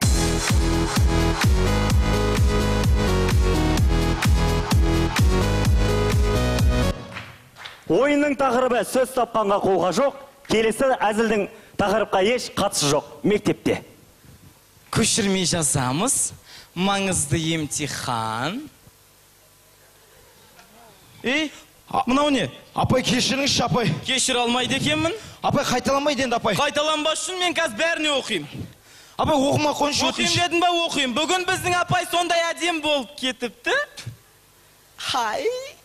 F: Ойынның тақырыбы сөз тапқанға қолға жоқ, келесі әзілдің тақырыпқа еш қатысы жоқ. Мектепте.
S: Көшірмей жазамыз, маңызды емтихан. Мынау не?
M: Апай, кешіріңізші, апай.
S: Кешір алмайды екенмін.
M: Апай, қайталанбайды енді, апай.
S: Қайталанбас үшін мен қазір бәріне оқимын.
M: Апай, оқыма қойшы.
S: Оқимын дедім ба, оқимын. Бүгін біздің апай сондай әдем болып кетіпті. Хай.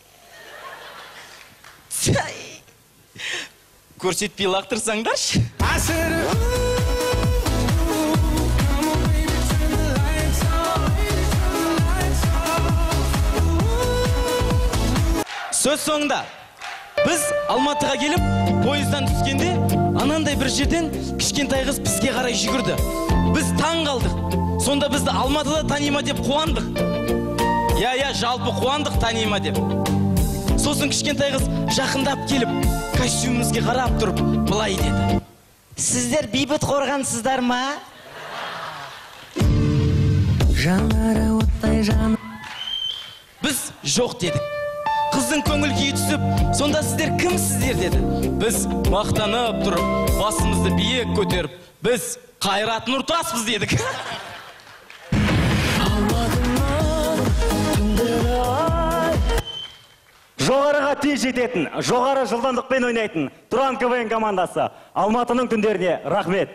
S: Көрсетпей лақтырсаңдаршы. Сөз соңында біз Алматыға келіп, пойыздан түскенде, анандай бір жерден кішкентай қыз бізге қарай жүгірді. Біз таң қалдық. Сонда бізді Алматыда танима деп қуандық. Я, жалпы қуандық танима деп. Сосын кішкентай қыз жақындап келіп, костюмімізге қарап тұрып, былай деді. Сіздер бейбіт қорғансыздар ма? Жанары оттай жаны. Біз жоқ дедік. Қыздың көңіл күйі түсіп, сонда сіздер кімсіздер деді. Біз мақтанып тұрып, басымызды биік көтеріп, біз Қайрат Нұртаспыз дедік.
F: Жоғарыға тез жететін, жоғары жылдамдықпен ойнайтын Тұран КВН командасы. Алматының түндеріне рахмет.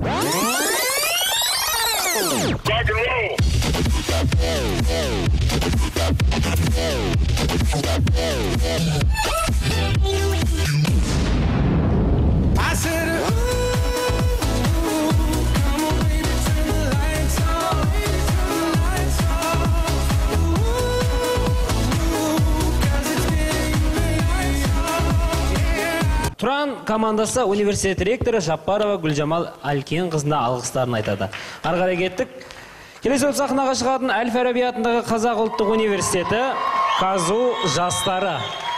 A: Тұран командасы университет ректоры Жаппарова Гүлжамал Алкен қызына алғыстарын айтады. Ары қарай кеттік. Келесі сахнаға шығатын Әл-Фараби атындағы Қазақ ұлттық университеті Казу жастары.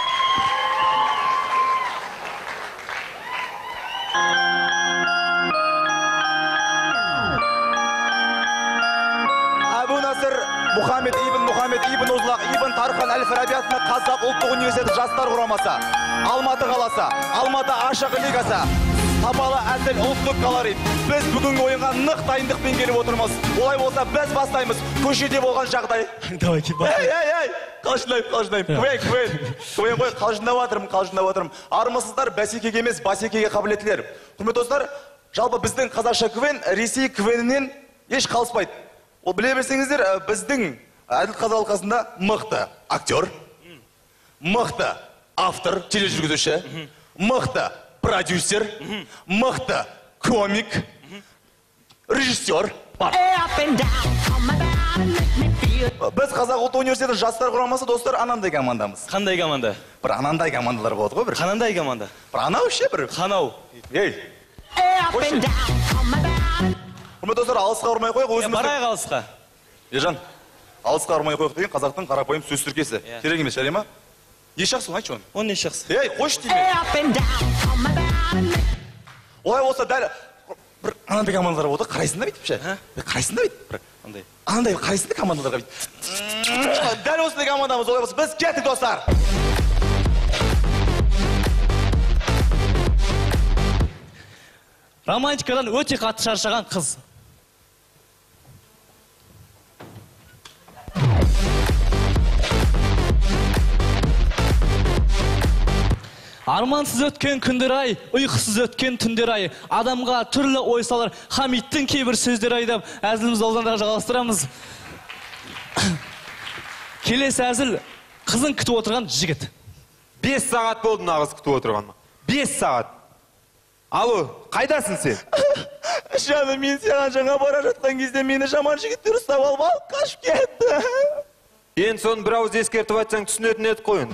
U: Әбу Насыр Мұхаммед ибн Узлақ ибн Тархан Әл-Фараби атындағы Қазақ ұлттық университеті жастар құрамасы, Алматы қаласы, Алматы ашық лигасы, сапалы әзіл ұлттық колорит. Біз бүгінгі ойынға нық дайындықпен келіп отырмыз. Олай болса біз бастаймыз. Көшеде болған жағдай. Қалжындайым ғой, қалжындап отырмын. Армысыздар, бәсекеге емес, басекеге қабілеттілер. Құрметті достар, жалпы біздің қазақша КВН Ресей КВН-нен еш қалыспайды. Ол біле берсеңіздер, біздің Әділ Қазақ алқасында мықты актер, мықты автор, тележүргізуші, мықты продюсер, мықты комик, режиссер бар. Біз Қазақ ұлттық университеті жастар құрамасы, достар, анандай командамыз.
S: Қандай команда?
U: Бір анандай командалар болады ғой бір.
S: Қандай команда?
U: Бір анау ше бір.
S: Қанау?
U: Ей! Құрметті достар, алысқа ұрмай қойық өзімізді.
S: Барайық алысқа.
U: Ержан, алысқа ұрмай қойық деген қазақтың қарапайым сөз тіркесі. Керек емес, жарай ма? Не шақсың, айтшы оны?
S: Он не шақсы?
U: Ей, қойшы дейме. Олай болса дәл бір анандай командалар болды, қарайсында бүйтіп ше? Қарайсында бүйтіп? Анандай қарайсында командаларға бүйтіп. Дәл осындай командамыз, олай болса біз кеттік, достар.
H: Романтикадан өте қатты шаршаған қыз. Армансыз өткен күндер ай, ұйқысыз өткен түндер ай, адамға түрлі ой салар, Хамиттің кейбір сөздер айдап, әзіліміз олдандағы жалғастырамыз. Келесі әзіл, қызын күтіп отырған жігіт.
V: 5 сағат болды нағыз күтіп отырған ма? 5 сағат. Алло, қайдасың сен?
U: Жаным, мен саған жаңа бара жатқан кезде мені жаман жігіттер ұстап алып қашып кетті.
V: Енді соны бір ауыз ескертіп айтсаң түсінетін еді қойын.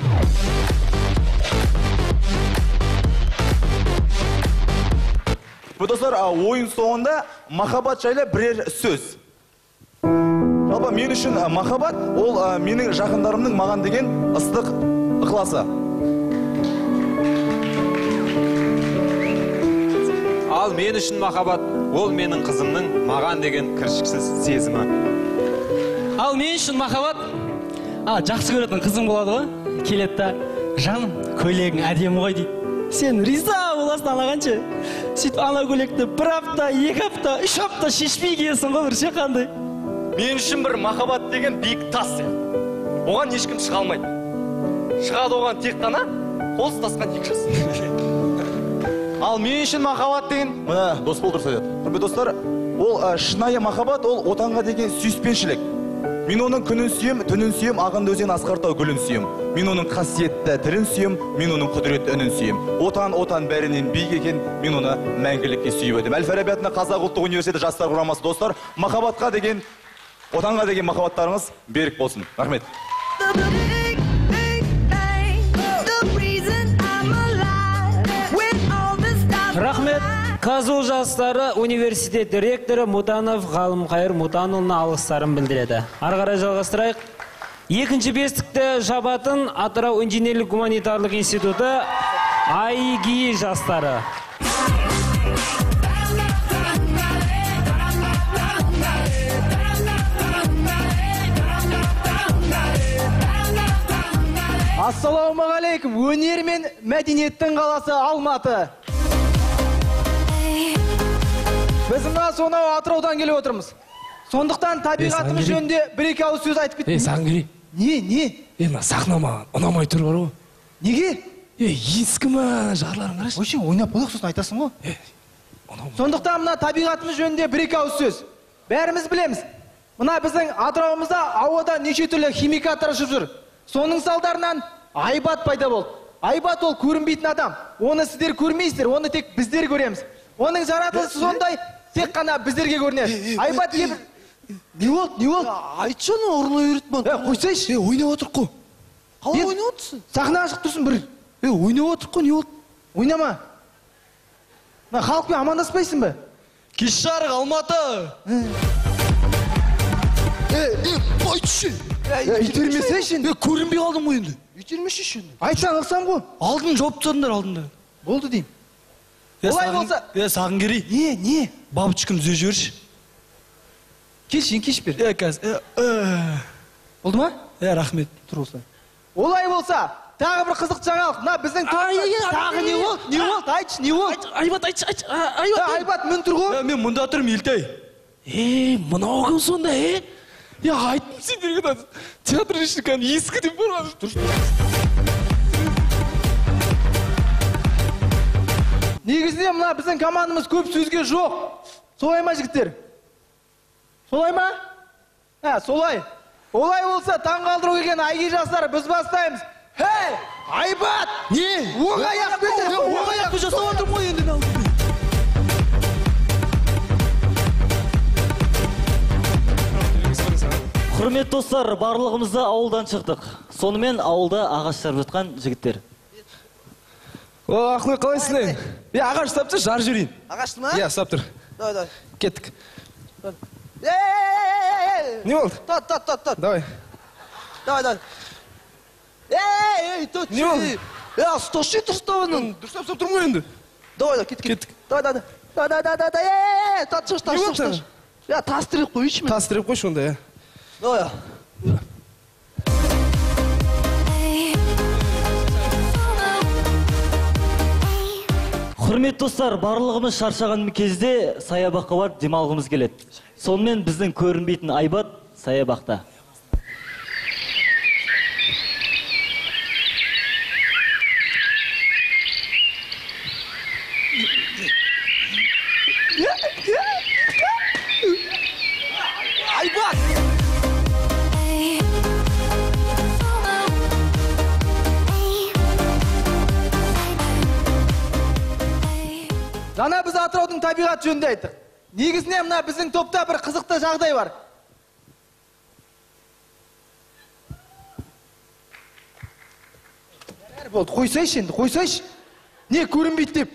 U: Достар, ойын соңында махаббат жайлы бірер сөз. Жалпы мен үшін махаббат ол менің жақындарымның маған деген ыстық ықыласы.
V: Ал мен үшін махаббат, ол менің қызымның маған деген кіршіксіз сезімі.
S: Ал мен үшін махаббат, жақсы көретін қызым болады ғой, келеді да, жаным, көйлегің әдемі ғой дейді. Сен риза боласың алағанша. Сөйтіп ана көйлекті 1 апта, 2 апта, 3 апта шешпей киесің ғой, бірше қандай.
U: Мен үшін бір махаббат деген биік тас сияқты. Оған ешкім шыға алмайды. Шығады оған тек қана қол ұстасқан 2 жас. Ал мен үшін махаббат деген, мына дос бол дұрыс айтады. Құрметті достар, ол шынайы махаббат, ол отанға деген сүйіспеншілік. Мен оның күнін сүйем, түнін сүйем, ағынды өзен асқартау гүлін сүйем. Мен оның қасиетті тілін сүйем, мен оның құдіретті үнін сүйем. Отан бәрінен биік екен, мен оны мәңгілікке сүйіп өтем. Әл-Фараби атындағы Қазақ ұлттық университеті жастар құрамасы достар, махаббатқа деген, отанға деген махаббаттарыңыз берік болсын. Рахмет.
A: Рахмет. Казу жастары университет ректоры Мутанов Ғалымқайыр Мутанұлына алғыстарын білдіреді. Ары қарай жалғастырайық. Екінші бестікті жабатын Атырау инженерлік гуманитарлық институты АИГИ жастары.
M: Ассалаумағалейкум. Өнер мен мәдениеттің қаласы Алматы. Біз мына сонау Атыраудан келіп отырмыз. Сондықтан табиғатымыз жөнінде 1-2 ауыз сөз айтып кеттім.
O: Саңгири.
M: Не?
O: Мына сахна маған ұнамай тұр бар ғой.
M: Неге?
O: Ескі ма, жарларың қарашы.
M: Ойшен, ойнап болық сосын айтасың ғой. Сондықтан мына табиғатымыз жөнінде 1-2 ауыз сөз. Бәріміз білеміз. Мына біздің Атырауымызда ауада неше түрлі химикаттар ұшып жүр. Соның салдарынан айбат пайда болды. Айбат ол көрінбейтін адам. Оны сіздер көрмейсіздер, оны тек біздер көреміз. Оның жаратылысы сондай, тек қана біздерге көрінеді. Айбат ебір...
Q: Не болды? Айтшы оны ұрлай үйретмін.
M: Қойсайшы.
Q: Ойнап отыр қой. Қалай ойнап отырсың?
M: Сахнаға шығып тұрсын бір.
Q: Ойнап отыр қой, не болды?
M: Ойнама. Халықпен амандаспайсың ба?
Q: Кеш жарық Алматы. Айтшы.
M: Итермесейшін.
Q: Көрінбей қалдым ғой енді.
M: Итермеші шын. Айтсаң ықсам ғой.
Q: Алдын жауып тастадыңдар алдында.
M: Болды дейм. Олай болса...
Q: Сағын керей.
M: Не?
Q: Бабычкам түзе жіберші.
M: Кеш бер.
Q: Қазір.
M: Болды ма?
Q: Рахмет.
M: Тұр осылай. Олай болса, тағы бір қызық жаңалық. Мына біздің тағы не болды? Не болды? Айтшы, не болды?
Q: Айбат, айтшы.
M: Айбат, мін тұр ғой?
Q: Мен мұнда тұрмын, Елтай. Мынау кім сонда, айттым сендерге театр ішін кән ескі деп барған.
M: Негізінде мына біздің командамыз көп сөзге жоқ. Солай ма, жігіттер? Солай ма? Солай. Олай болса, таңғалдыру келген АИГИ жастары біз бастаймыз. Айбат!
Q: Не?
M: Оң аяқпен
Q: жасап отырмын ғой енді.
I: Құрметті достар, барлығымызда ауылдан шықтық. Сонымен ауылда ағаш жарып жатқан жігіттер.
Q: Ақылы қалайсың? Ағаш ұстап тұр, жар жүрейін.
M: Ағашты ма?
Q: Ұстап тұр.
M: Давай.
Q: Кеттік.
M: Не болды? Тот.
Q: Давай.
M: Давай. Тот.
Q: Не болды?
M: Ұсташы тұрстауының.
Q: Дұрыстап тұрмын ғой енді.
M: Давай, кеттік. Давай. Тот. Тас тіреп қойшы мен.
Q: Тас тіреп қойшы онда,
M: Давай.
I: Құрметті достар, барлығымыз шаршаған кезде саябаққа барып демалғымыз келеді. Сонымен біздің көрінбейтін айбат саябақта.
M: Айбат! Жаңа біз Атыраудың табиғат жөнінде айттық. Негізінен мына біздің топта бір қызықты жағдай бар. Болды, қойсайшы. Не көрінбейді деп.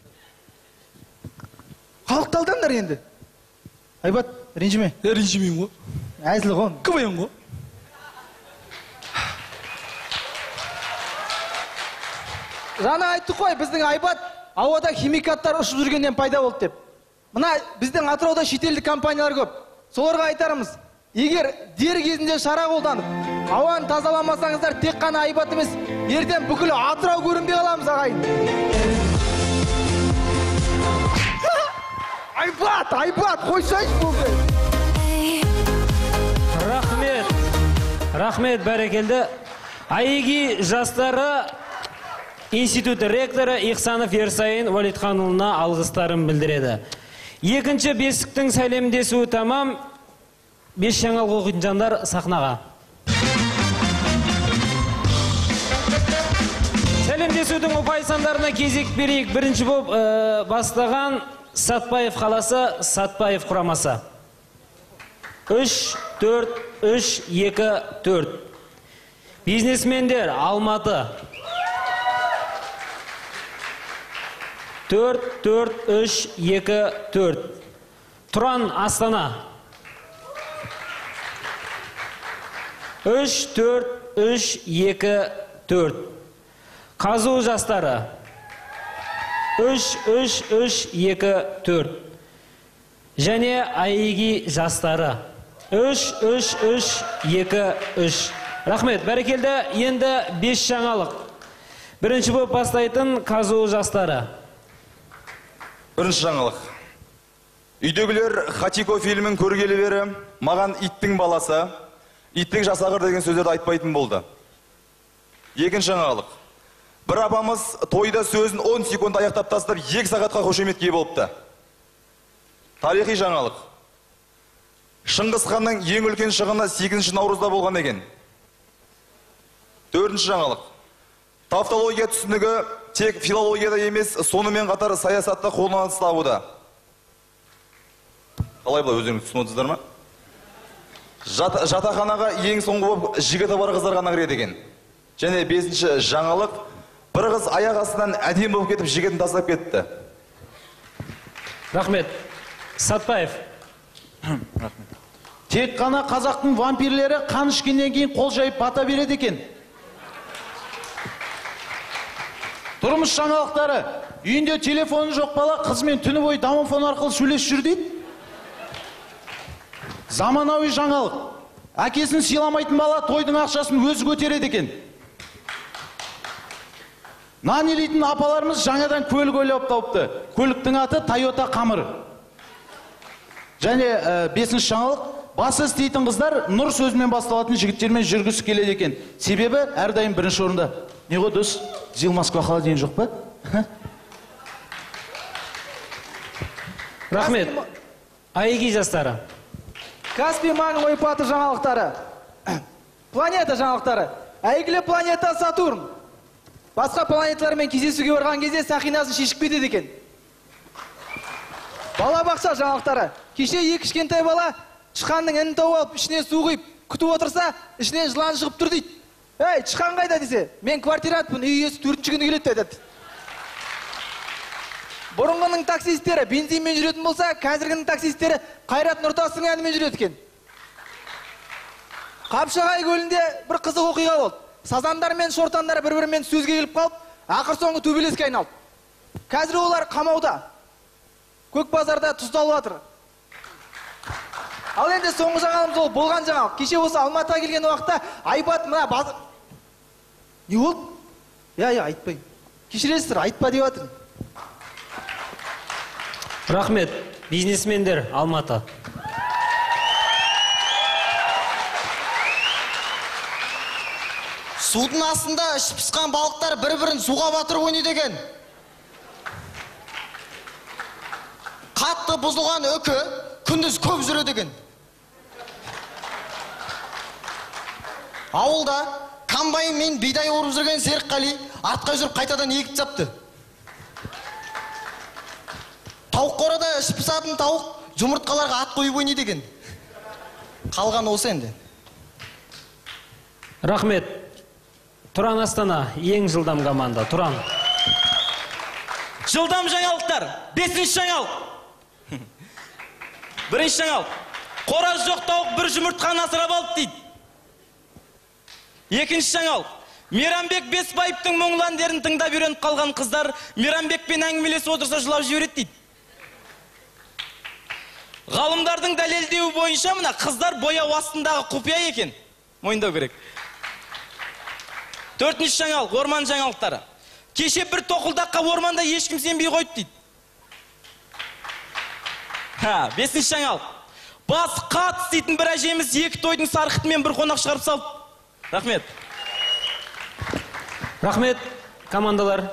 M: Халықты алдандар енді. Айбат, ренжіме.
Q: Ренжімеймін ғой.
M: Әзіл ғой.
Q: КВН ғой.
M: Жаңа айттық қой, біздің Айбат
C: ауада химикаттар ұшып жүргеннен пайда болды деп. Мына біздің Атырауда шетелдік компаниялар көп. Соларға айтарымыз, егер дер кезінде шара қолданып, ауаны тазаламасаңыздар тек қана Айбат емес, ертең бүкіл Атырау көрінбей қаламыз, ағайын. Айбат, қойсайшы болды.
A: Рахмет, бәрекелді. Айги жастары институт ректоры Ихсанов Ерсайын Валидханұлына алғыстарын білдіреді. Екінші бесіктің сәлемдесуі тамам. 5 жаңалық оқитын жандар сахнаға. Сәлемдесудің ұпай сандарына кезек берейік. Бірінші болып бастаған Сатпаев қаласы, Сатпаев құрамасы. 3, 4, 3, 2, 4. Бизнесмендер Алматы. 4, 4, 3, 2, 4. Тұран Астана. 3, 4, 3, 2, 4. Қазу жастары. 3, 3, 3, 2, 4. Және Айги жастары. 3, 3, 3, 2, 3. Рахмет, бәрекелді. Енді 5 жаңалық. Бірінші болып бастайтын Қазу жастары.
U: Бірінші жаңалық. Үйдегілер Хатико фильмін көргелі бері маған иттің баласы, иттің жасағыр деген сөздерді айтпайтын болды. Екінші жаңалық. Бір апамыз тойда сөзін 10 секунд аяқтап тастап 2 сағатқа қошеметке болыпты. Тарихи жаңалық. Шыңғыс ханның ең үлкен шығыны 8 наурызда болған екен. Төртінші жаңалық. Тавтология түсінігі тек филологияда емес, сонымен қатар саясатта қолданыс табуда. Қалай бұлай өздеріңіз түсініп отырсыздар ма? Жатақханаға ең соңғы болып жігіті бар қыздар ғана кіреді екен. Және 5-ші жаңалық. Бір қыз аяқ астынан әдемі болып кетіп, жігетін тастап кетті.
A: Рахмет. Сатпаев.
H: Тек қана қазақтың вампирлері қан ішкеннен кейін қол жайып бата береді екен. Тұрмыс жаңалықтары. Үйінде телефоны жоқ бала қызмен түні бойы домофон арқылы сөйлесіп жүр дейді. Заманауи жаңалық. Әкесін сыйламайтын бала тойдың ақшасын өзі көтереді екен. Нан илейтін апаларымыз жаңадан көлік ойлап тауыпты. Көліктің аты Toyota Қамыр. Және 5-ші жаңалық. Басы істейтін қыздар нұр сөзімен басталатын жігіттермен жүргісі келеді екен. Себебі әрдайым бірінші орында. Не ғой дос? Зил Москва холодильник жоқ па?
A: Рахмет. Айги жастары.
C: Каспий маңы ойпаты жаңалықтары. Планета жаңалықтары. Әйгілі планета Сатурн. Басқа планеталармен кездесуге барған кезде сақинасын шешіп кетеді екен. Балабақша жаңалықтары. Кеше 2 кішкентай бала тышқанның інін тауып алып, ішіне су құйып, күтіп отырса, ішінен жылан шығып тұр дейді. Ей, тышқан қайда десе, мен квартиратпын, үй иесі 4-ші күні келеді деді. Бұрынғының таксисттері бензинмен жүретін болса, қазіргінің таксисттері Қайрат Нұртастың әнімен жүреді екен. Қапшағай көлінде бір қызық оқиға болды. Сазандар мен шортандар бір-бірімен сөзге келіп қалып, ақыр соңы төбелеске айналды. Қазір олар қамауда. Көк базарда тұздалып жатыр. Ал енді соңғы жаңалымыз ол болған жаңалық. Кеше осы Алматыға келген уақытта Айбат мына базы... Не болды? Я, айтпайын. Кешіресіздер, айтпа деп жатыр.
A: Рахмет. Бизнесмендер Алматы.
K: Судың астында ішіп пысқан балықтар бір-бірін суға батырып ойнайды екен. Қатты бұзылған үкі күндіз көп жүреді екен. Ауылда комбайн мен бидай орып жүрген Серікқали артқа жүріп қайтадан егіп тапты. Тауық қорада ішіп пысатын тауық жұмыртқаларға ат қойып ойнайды екен. Қалған осы енді.
A: Рахмет. Тұран Астана, ең жылдам команда. Тұран.
S: Жылдам жаңалықтар. 5-ші жаңалық. 1-ші жаңалық. Қораз жоқ тауық бір жұмыртқаны асырап алды дейді. 2-ші жаңалық. Мейрамбек Бесбаевтың мұңлы әндерін тыңдап үйреніп қалған қыздар Мейрамбекпен әңгімелесіп отырса жылап жібереді дейді. Ғалымдардың дәлелдеуі бойынша мына қыздар бояу астындағы құпия екен. Мойындау керек. 4-ші жаңалық, орман жаңалықтары. Кеше бір тоқылдаққа орманда ешкім сенбей қойды дейді. 5-ші жаңалық. Бас қат істейтін бір әжеміз 2 тойдың сарқытымен бір қонақ шығарып салды. Рахмет.
A: Рахмет, командалар.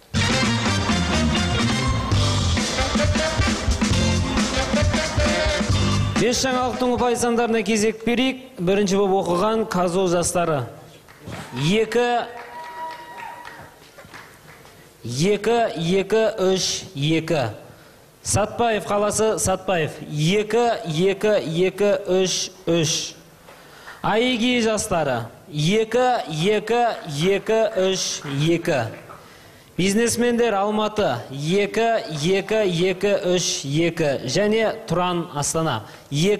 A: Бес жаңалықтың ұпай сандарына кезек берейік. Бірінші болып оқыған Казол жастары. 2, 2. Сатпаев қаласы Сатпаев. 2, 3. Айги жастары. 2, 3. Бизнесмендер Алматы. 2, 3. Және Тұран Астана. 2,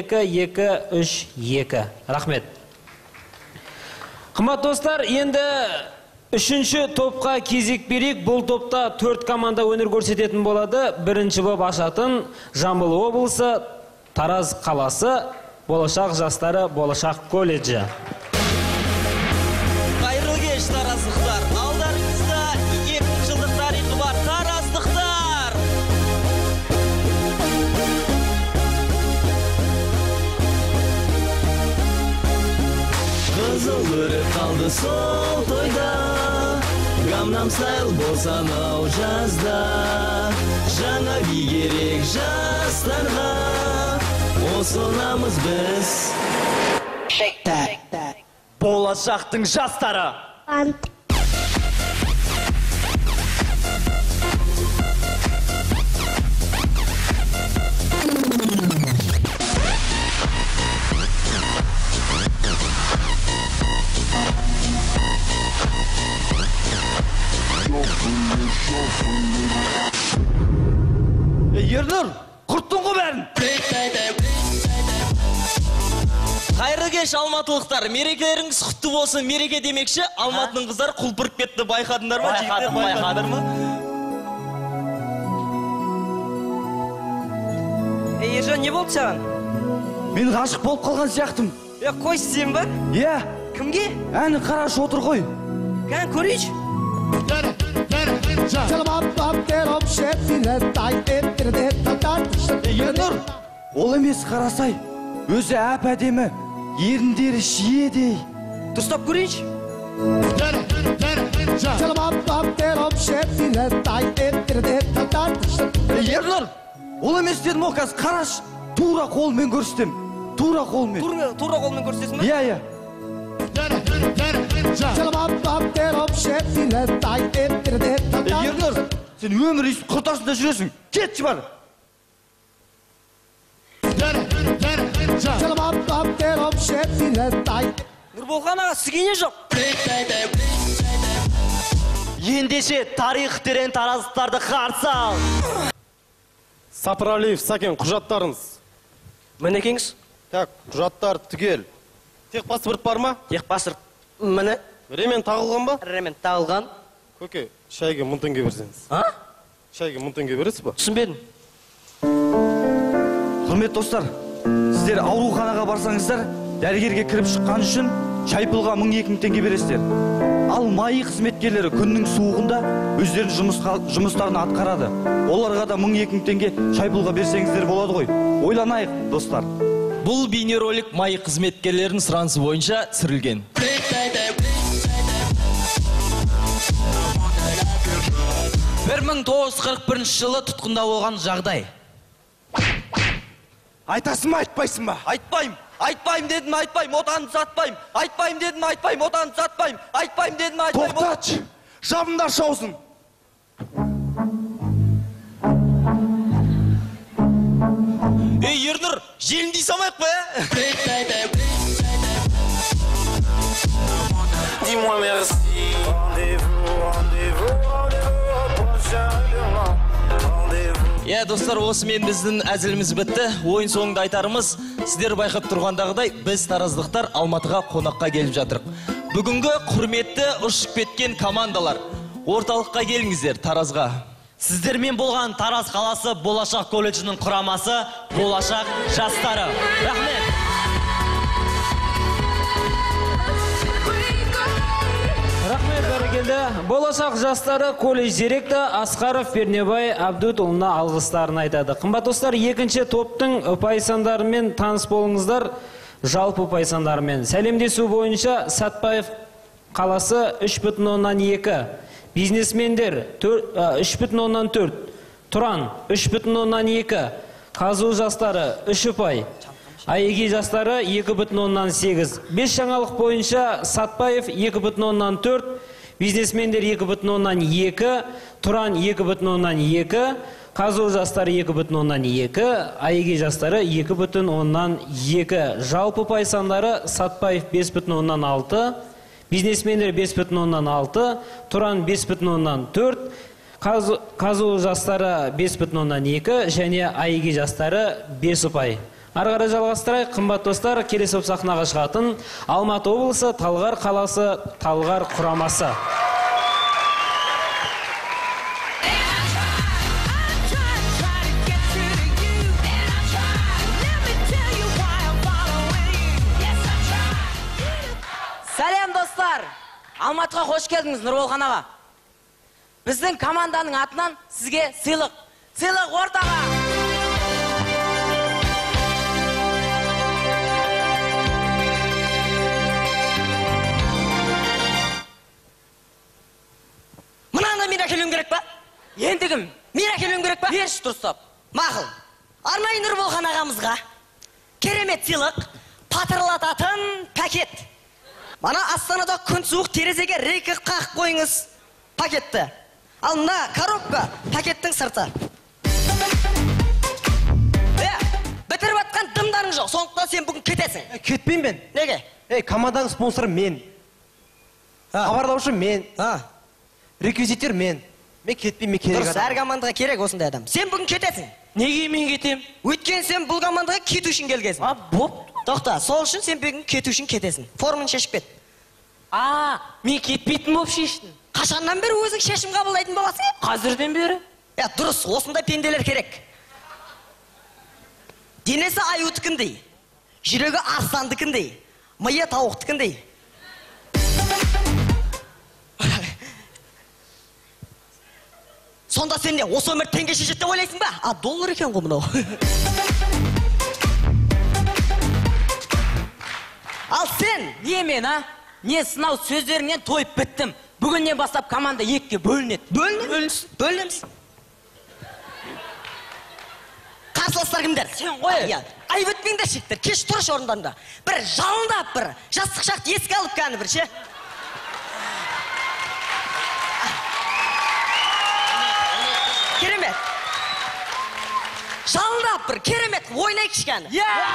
A: 3. Рахмет. Қымбат достар, енді үшінші топқа кезек берейік. Бұл топта 4 команда өнер көрсететін болады. Бірінші болып ашатын Жамбыл облысы, Тараз қаласы, Болашақ жастары, Болашақ колледжі.
S: Қайырлы кеш, тараздықтар. Алдарыңызда 2 жылдық тарихы бар тараздықтар.
G: Қызыл өріп қалды сол тойда, Гамнам Стайл болсан ау жазда. Жаңа би керек жастарға, осынамыз біз.
F: Болашақтың жастары. Ернұр, құрттың ғой бәрін.
S: Қайырлы кеш, алматылықтар. Мерекелеріңіз құтты болсын. Мереке демекші, Алматының қыздар құлпырып кетті. Байқадыңдар ма? Байқадыңдар ма?
D: Ержан, не болды саған?
F: Мен ғашық болып қалған сияқтым.
D: Қой сен ба? Кімге?
F: Әні қарашы отыр ғой.
D: Кән көрейші.
F: Ернұр, ол емес қарасай. Өзі әп әдемі, еріндері шиедей.
D: Дұрыстап көрейші.
F: Ернұр, ол емес дедім ол қазір қараш. Тура қолмен көрсетем. Тура қолмен.
D: Тура қолмен көрсетесің ба?
F: Иә. Ернұр, сен өмір үйсін құртасында жүресің. Кетші бар.
D: Нұрболған аға, сігене жоқ.
F: Ендеше тарих терен тараздықтарды қарсы ал.
N: Сапаралиев Сакен, құжаттарыңыз.
D: Мінекеңіз?
N: Так, құжаттар түгел. Техпаспорт бар ма?
D: Техпаспорт. Міне.
N: Ремен тағылған ба?
D: Ремен тағылған.
N: Көке, шайға 1000 теңге берсеңіз. Шайға 1000 теңге бересіз ба?
D: Түсінбедім.
F: Құрметті достар, сіздер ауруханаға барсаңыздар, дәрігерге кіріп шыққан үшін шайпылға 1000-2000 теңге бересіздер. Ал майы қызметкерлері күннің суығында өздерінің жұмыстарын атқарады. Оларға да 1000-2000 теңге шайпылға берсеңіздер болады ғой. Ойланайық, достар.
S: Бұл бейнеролик майы қызметкерлерінің сұранысы бойынша түсірілген. 1941 жылы тұтқында болған жағдай.
F: Айтасың ма, айтпайсың ба?
S: Айтпайым. Айтпайым дедім, айтпайым, отанды сатпайым. Айтпайым дедім, айтпайым, отанды сатпайым. Айтпайым дедім, айтпайым.
F: Тоқтач, жабындар шаузын.
S: Ернұр, желіндей самайық ба?
G: Dis-moi merci. Rendez-vous prochainement.
S: Достар, осымен біздің әзіліміз бітті. Ойын соңында айтарымыз, сіздер байқап тұрғандағыдай, біз тараздықтар Алматыға қонаққа келіп жатырық. Бүгінгі құрметті ұшып кеткен командалар, орталыққа келіңіздер, Таразға.
B: Сіздермен болған Тараз қаласы Болашақ колледжінің құрамасы Болашақ жастары. Рахмет.
A: Рахмет, бәрекелді. Болашақ жастары колледж директоры Асқаров Пернебай Абдутұлына алғыстарын айтады. Қымбат достар, екінші топтың ұпайсандарымен таныс болыңыздар. Жалпы ұпайсандарымен. Сәлемдесу бойынша Сәтпаев қаласы 3,2. Бизнесмендер 3,4. Тұран 3,2. Қазу жастары 3 ұпай. Айеги жастары 2,8. 5 жаңалық бойынша Сатпаев 2,4. Бизнесмендер 2,2. Тұран 2,2. Қазу жастары 2,2. Айеги жастары 2,2. Жалпы ұпай сандары Сатпаев 5,6. Бизнесмендер 5,6, Тұран 5,4, Қазу жастары 5,2 және Айеги жастары 5 ұпай. Арғара жалғастырай, қымбат достар, келесі сахнаға шығатын Алматы облысы, Талғар қаласы, Талғар құрамасы.
L: Сәлем достар! Алматыға қош келдіңіз, Нұрболған аға. Біздің команданың атынан сізге сыйлық. Сыйлық ортаға!
D: Мынаны мен әкелуім керек па?
L: Ендігім,
D: Мен әкелуім керек па?
L: Берші дұрыстап.
D: Мақыл. Арнайы Нұрболған ағамызға керемет сыйлық, патырлататын пакет. Мана Астанада күн суық терезеге рейкі қақып қойыңыз пакетті. Ал мына коробка пакеттің сырты. Бітіріп атқан дымдарың жоқ, сондықтан сен бүгін кетесің.
K: Кетпейм мен.
D: Неге?
K: Команданың спонсоры мен. Хабарлаушы мен. Реквизитер мен. Мен кетпейм, мен керек
D: адам. Дұрыс, әр командаға керек осындай адам. Сен бүгін кетесің.
L: Неге мен кетем?
D: Өйткен сен бұл командаға кету үшін келгенсің.
L: Боп.
D: Тоқта, сол үшін сен бүгін кету үшін кетесің. Форманы шешіп кет.
L: Мен кетпейтін болып шештім.
D: Қашаннан бері өзің шешім қабылдайтын боласың?
L: Қазірден бері?
D: Дұрыс, осындай пенделер керек. Денесі аюдікіндей, жүрегі арыстандікіндей, миы тауықтікіндей. Сонда сен не, осы өмір теңге шешеді деп ойлайсың ба? Доллар екен ғой мынау. Ал сен?
L: Не мен, Не сынау сөздеріңнен тойып біттім. Бүгіннен бастап команда екіге бөлінеді.
D: Бөлінеміз. Қарсыластар кімдер?
L: Сен ғой.
D: Ай бітмеңдер шектер, кеш тұрыш орындарында. Бір жалындап, бір жастық шақты еске алып кәні бір ше. Керемет. Жалындап бір, керемет, ойнай кішкәні.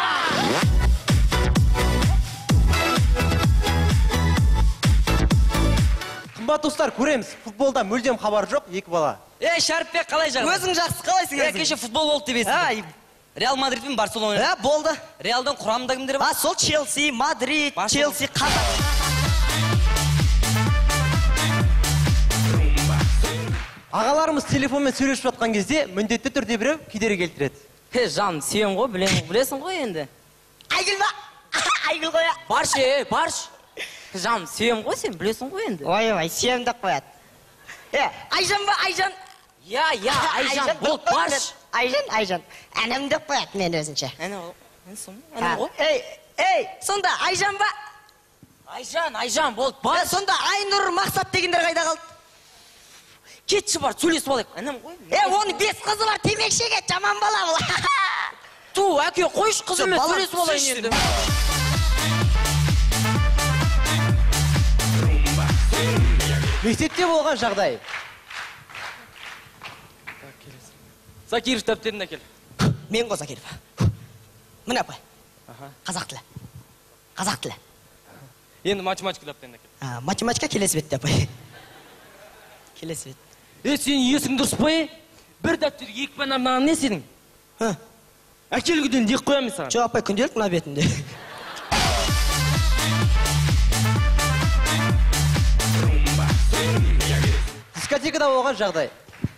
K: Қымбат достар, көреміз. Футболда мүлдем хабар жоқ, екі бала.
D: Шәріпбек, қалай жағдай? Өзің жақсы қалайсың?
S: Кеше футбол болды деп естідім. Реал Мадрид пен Барселона.
D: Болды.
S: Реалдың құрамында кімдер бар?
D: Сол Челси, Мадрид, Челси, Қазақ.
K: Ағаларымыз телефонмен сөйлесіп жатқан кезде міндетті түрде біреу кедергі келтіреді.
L: Жаным, сен ғой, білесің ғой енді.
D: Айгүл ба? Айгүл қоя.
L: Барш. Жаным, сен ғой, сен білесің ғой енді.
D: Ой, сен деп қояды. Айжан ба, Айжан?
L: Айжан, бол, барш.
D: Айжан. Әнім деп қояды мен өзінше.
L: Әнім ғой.
D: Сонда Айжан ба?
L: Айжан, бол, барш.
D: Сонда Айнұр, Мақсат дегендер қайда қалды?
L: Кетші бар, сөйлесіп алайық. Әнім ғой.
D: Оның 5 қызы бар, темекшеге жаман бала бұл.
L: Әке, қойш қызымен сөйлесіп алайын енді.
K: Мектепте болған жағдай.
S: Закиров дәптерін әкел.
D: Мен ғой Закиров. Міне апай. Қазақ тілі.
S: Енді математика дәптерін әкел.
D: Математика келесі бетте апай. Келесі бет.
S: Сен есің дұрыс па? Бір дәптерге 2 пән арнаған не сенің? Әкелгіден дек қоямын саған.
D: Жоқ апай, күнделік мына бетінде.
K: дискотекада болған жағдай.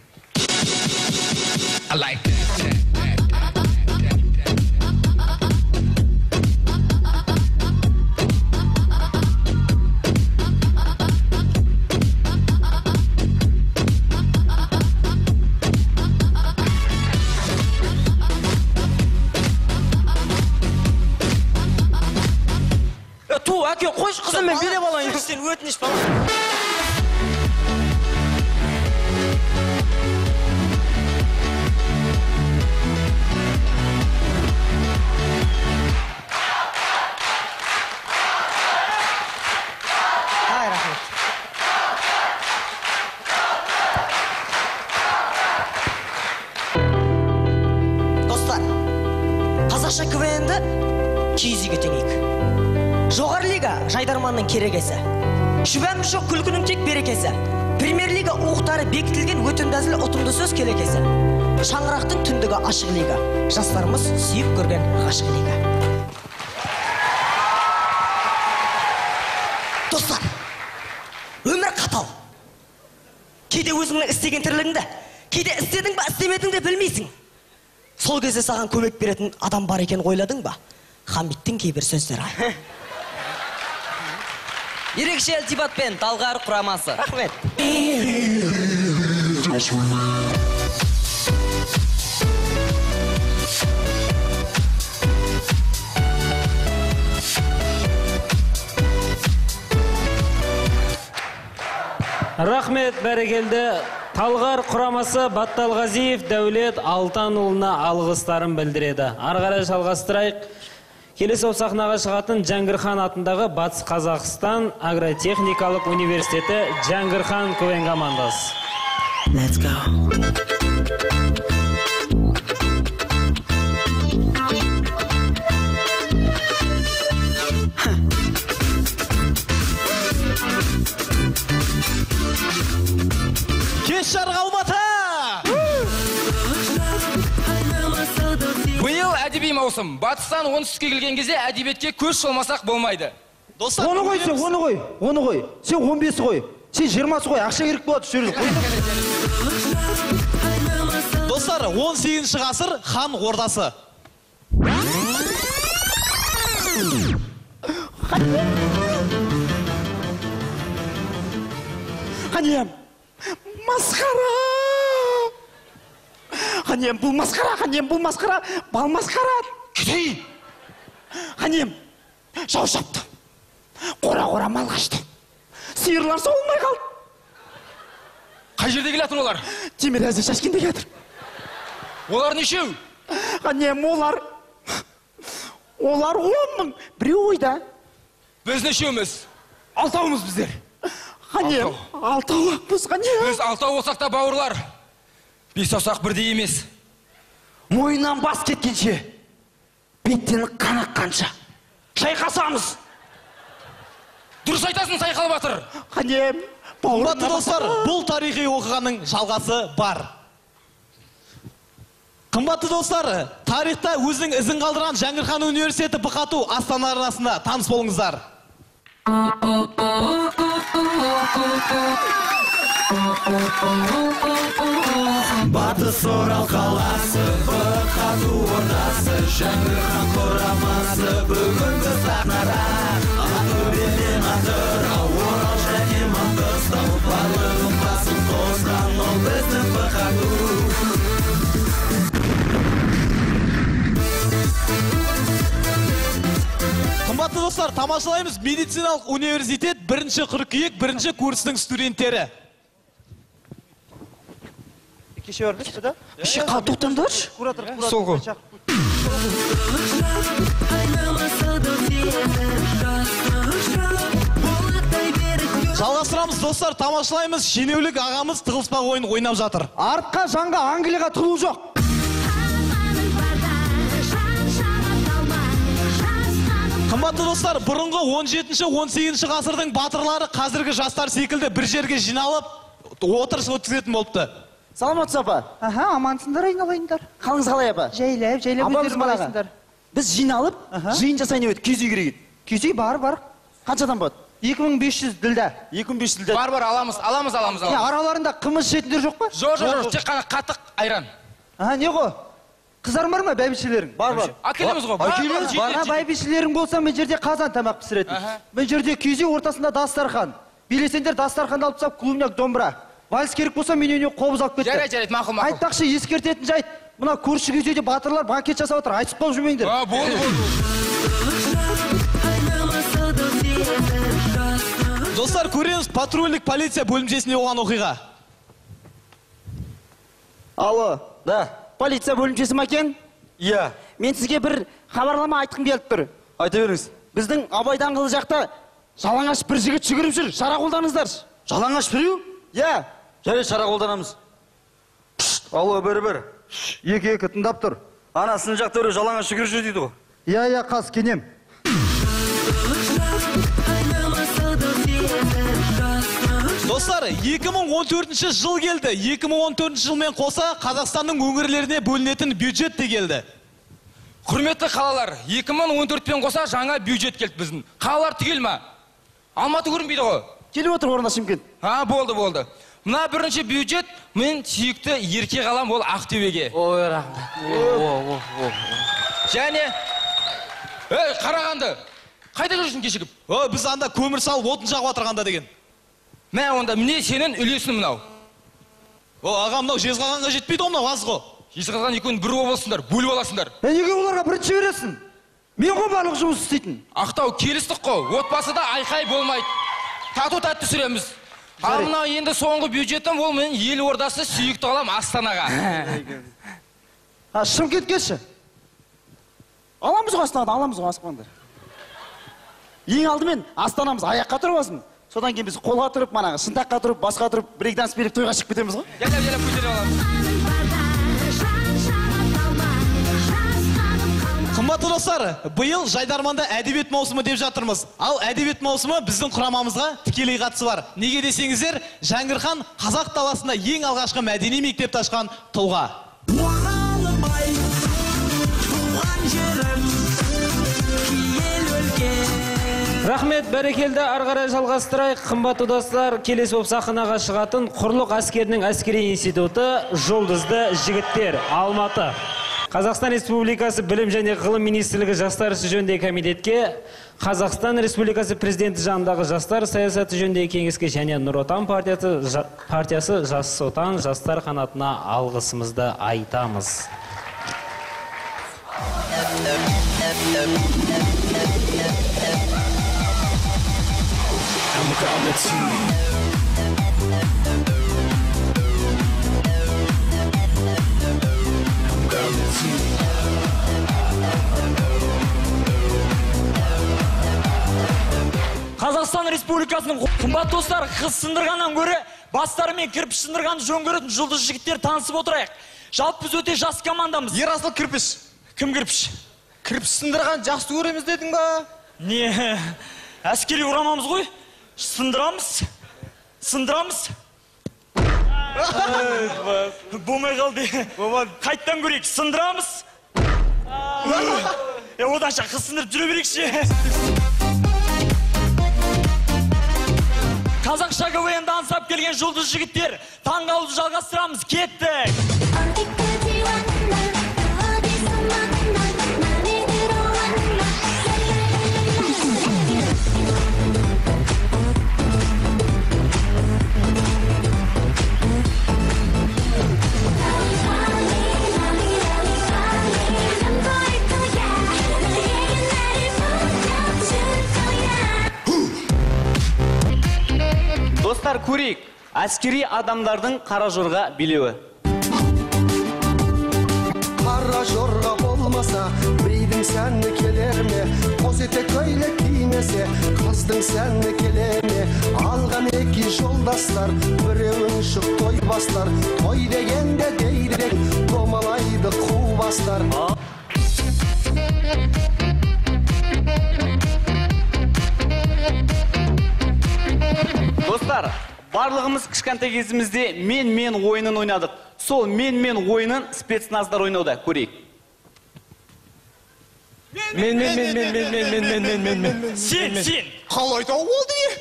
D: Ту, әке, қойшы қызым, мен бере балайын. Сен өтініш бала. Достар, қазақша КВН-ді киіз үйге теңейік. Жоғары лига жайдарманның керегесі. Шүбәм жоқ күлкінің тек берекесі. Премьер-лига уықтары бекітілген өтімді әзіл ұтымды сөз келекесі. Шаңырақтың түндігі ашық лига. Жастарымыз сүйіп көрген ғашық лига. Достар, өмір қатал. Кейде өзіңнің істеген тірлігіңді, кейде істедің ба, істемедің де білмейсің. Сол кезде саған көмек беретін адам бар екен ойладың ба? Хамиттің кейбір сөздері.
L: Ерекше ілтипатпен Талғар құрамасы.
D: Рахмет.
A: Рахмет, бәрекелді. Талғар құрамасы Батталғазиев Дәулет Алтанұлына алғыстарын білдіреді. Ары қарай жалғастырайық. Келесі сахнаға шығатын Жәңгірхан атындағы Батыс Қазақстан агротехникалық университеті Жәңгірхан КВН командасы.
G: Let's go.
H: Кеш жарық Алматы!
J: Биыл әдеби маусым. Батыстан оңтүстікке келген кезде әдебиетке көш шолмасақ болмайды.
M: Оны қой, сен оны қой. Сен 15-і қой. Сен 20-сы қой, ақша керек болады, сөйлі қой.
H: Достар, 18-ші ғасыр хан ордасы.
M: Қанем, масқара! Қанем, бұл масқара, бал масқара. Кетей! Қанем, жау шапты. Қора мал қашты. Сиырлар соғылмай қалды.
J: Қай жерде келетін олар?
M: Темір әзір шашкенде кетір.
J: Олар нешеу?
M: Қанем, олар 10 мың. Біреу ойда.
J: Біз нешеуміз?
M: 6-ауымыз біздер. Қанем, 6-ауымыз, қанем.
J: Біз 6 болсақ та бауырлар. 5 саусақ бірдей емес.
M: Мойынан бас кеткенше, беттен қан аққанша шайқасамыз.
J: Дұрыс айтасың, Сайқал батыр.
M: Қанем,
H: Қымбатты достар, бұл тарихи оқиғаның жалғасы бар. Қымбатты достар, тарихта өзінің ізін қалдырған Жәңгірхан университеті Бұқату Астана арнасында таныс болыңыздар.
G: Батыс Орал қаласы, Бұқату ордасы, Жәңгірхан құрамасы, бүгінгі сахнада Ақтөбеден Атырау, Орал және Маңғыстау, барлығын басын қосқан ол біздің Бұқату.
H: Қымбатты достар, тамашалаймыз медициналық университет 1-ші қыркүйек 1-ші курсының студенттері.
F: Кеше өрбіс бұда?
M: Кеше қалтуқтандыршы?
F: Сол ғой.
H: Жалғастырамыз достар, тамашалаймыз шенеулік ағамыз тығылыспақ ойын ойнап жатыр.
M: Артқа жанға Англияға тығылу жоқ.
H: Қымбатты достар, бұрынғы 17-18 ғасырдың батырлары қазіргі жастар секілді бір жерге жиналып, отырыс өткізетін болыпты.
M: Саламатсыз апа.
P: Аха, амансыңдар, айналайындар.
M: Қалыңыз қалай апа?
P: Жайлап өздерің қалайсыңдар.
M: Біз жиналып, жиын жасайын өт, киіз үй керек еді.
P: Киіз үй бар.
M: Қаншадан болады? 2500 ділда.
F: 2500 ділда.
J: Бар, аламыз.
M: Араларында қымыз ішетіндер жоқ па?
J: Жоқ, тек қана қатық айран.
M: Не ғой? Қызар бар ма бәйбішелерің?
J: Бар. Әкелеміз ғой.
M: Бар. Бәйбішелерің болса, мен жерде қазан тамақ пісіретін. Мен жерде күйзе ортасында дастархан. Билесендер дастарханды алып тастап, клубняк домбыра. Вальс керек болса, мен үйіне қобыз алып кетті.
J: Жарайды, мақұл.
M: Айтпақшы, ескертетін жайт. Мына көрші күйзеде батырлар банкет жасап отыр. Айтып қалып жүрмеңдер.
J: Болды.
H: Достар, көреміз патрульдік полиция бөлімшесінде оған оқиға.
M: Алло, да. Полиция бөлімшесі ма екен?
F: Иә.
M: Мен сізге бір хабарлама айтқым келіп тұр.
F: Айта беріңіз.
M: Біздің Абай даңғылы жақта жалаңаш бір жігіт жүгіріп жүр. Шара қолданыңыздар.
F: Жалаңаш біреу?
M: Иә.
F: Жарайды, шара қолданамыз. Алло, бір.
M: Екі тыңдап тұр.
F: Ана сын жақта өре жалаңаш жүгіріп жүр дейді ғой.
M: Иә, қас кенем.
H: Достар, 2014 жыл келді. 2014 жылмен қоса Қазақстанның өңірлеріне бөлінетін бюджет те келді.
J: Құрметті қалалар, 2014-пен қоса жаңа бюджет келді біздің. Қалалар түгел ма? Алматы көрінбейді ғой.
M: Келіп отыр орында Шымкент.
J: Болды. Мына бірінші бюджет мен сүйікті ерке қалам ол Ақтөбеге.
L: Ой, рахмет.
J: Және Қарағанды. Қайда жүрсің кешігіп?
H: Біз анда көмір салып отын жағып отырғанда деген.
J: Мә онда міне сенің үлесің мынау.
H: Аға, мынау Жезқазғанға жетпейді ғой, мынау аз ғой.
J: Жезқазған екеуін бір болсыңдар, бөліп аласыңдар.
M: Неге оларға бірінші бересің? Мен ғой барлық жұмыс істейтін.
J: Ақтау, келістік қой. Отбасыда айқай болмайды. Тату-тәтті сүреміз. Ал мынау енді соңғы бюджетім ол мен ел ордасы сүйікті қалам Астанаға.
M: Шымкенткеші. Аламыз ғой Астанада, аламыз ғой аспанды. Ең алдымен Астанамыз аяққа тұрып алсын. Содан кейін біз қолға тұрып, манағы шынтаққа тұрып, басқа тұрып, брейкданс беріп тойға шығып кетеміз ғой.
J: Елеп көтеріп аламыз.
H: Қымбатты достар, биыл Жайдарманда әдебиет маусымы деп жатырмыз. Ал әдебиет маусымы біздің құрамамызға тікелей қатысы бар. Неге десеңіздер, Жәңгір хан қазақ даласында ең алғашқы мәдени мектепті ашқан тұлға.
A: Рахмет, бәрекелді, арғарай жалғастырайық. Қымбатты достар, келесі боп сахнаға шығатын құрлық әскерінің әскери институты Жұлдызды жігіттер, Алматы. Қазақстан Республикасы Білім және Ғылым Министрлігі жастар ісі жөніндегі комитетке, Қазақстан Республикасы Президенті жанындағы жастар саясаты жөніндегі кеңеске және Нұр Отан партиясы Жас Отан жастар қанатына алғысымызды айтамыз.
S: Қазақстан Республикасының қымбат достар, қыз сындырғаннан көрі бастары мен кірпіш сындырғанды жөн көретін жұлдыз жігіттер танысып отырайық. Жалпы біз өте жас командамыз.
H: Ерасыл кірпіш.
S: Кім кірпіш?
H: Кірпіш сындырған жақсы көреміз дедің ба?
S: Не, әскери ұрамамыз ғой. Сындырамыз. Болмай қалды. Қайттан көрейік, сындырамыз. Оданша қыз сындырып жүре берекші. Қазақша КВН-ді аңсап келген жұлдыз жігіттер, таңғалуды жалғастырамыз, кеттік!
F: Достар, көрейік, әскери адамдардың қара жорға билеуі.
G: Қара жорға болмаса, бейдің сәні келер ме? Қос етек көйлек кимесе, қыздың сәні келер ме? Алған екі жолдастар, біреуін шық той бастар. Той дегенде дейдек, домалайды қу бастар.
F: Достар, барлығымыз кішкентай кезімізде мен ойынын ойнадық. Сол мен ойынын спецназдар ойнауда, көрейік.
Q: Мен.
S: Сен.
Q: Қалай тауып олды не?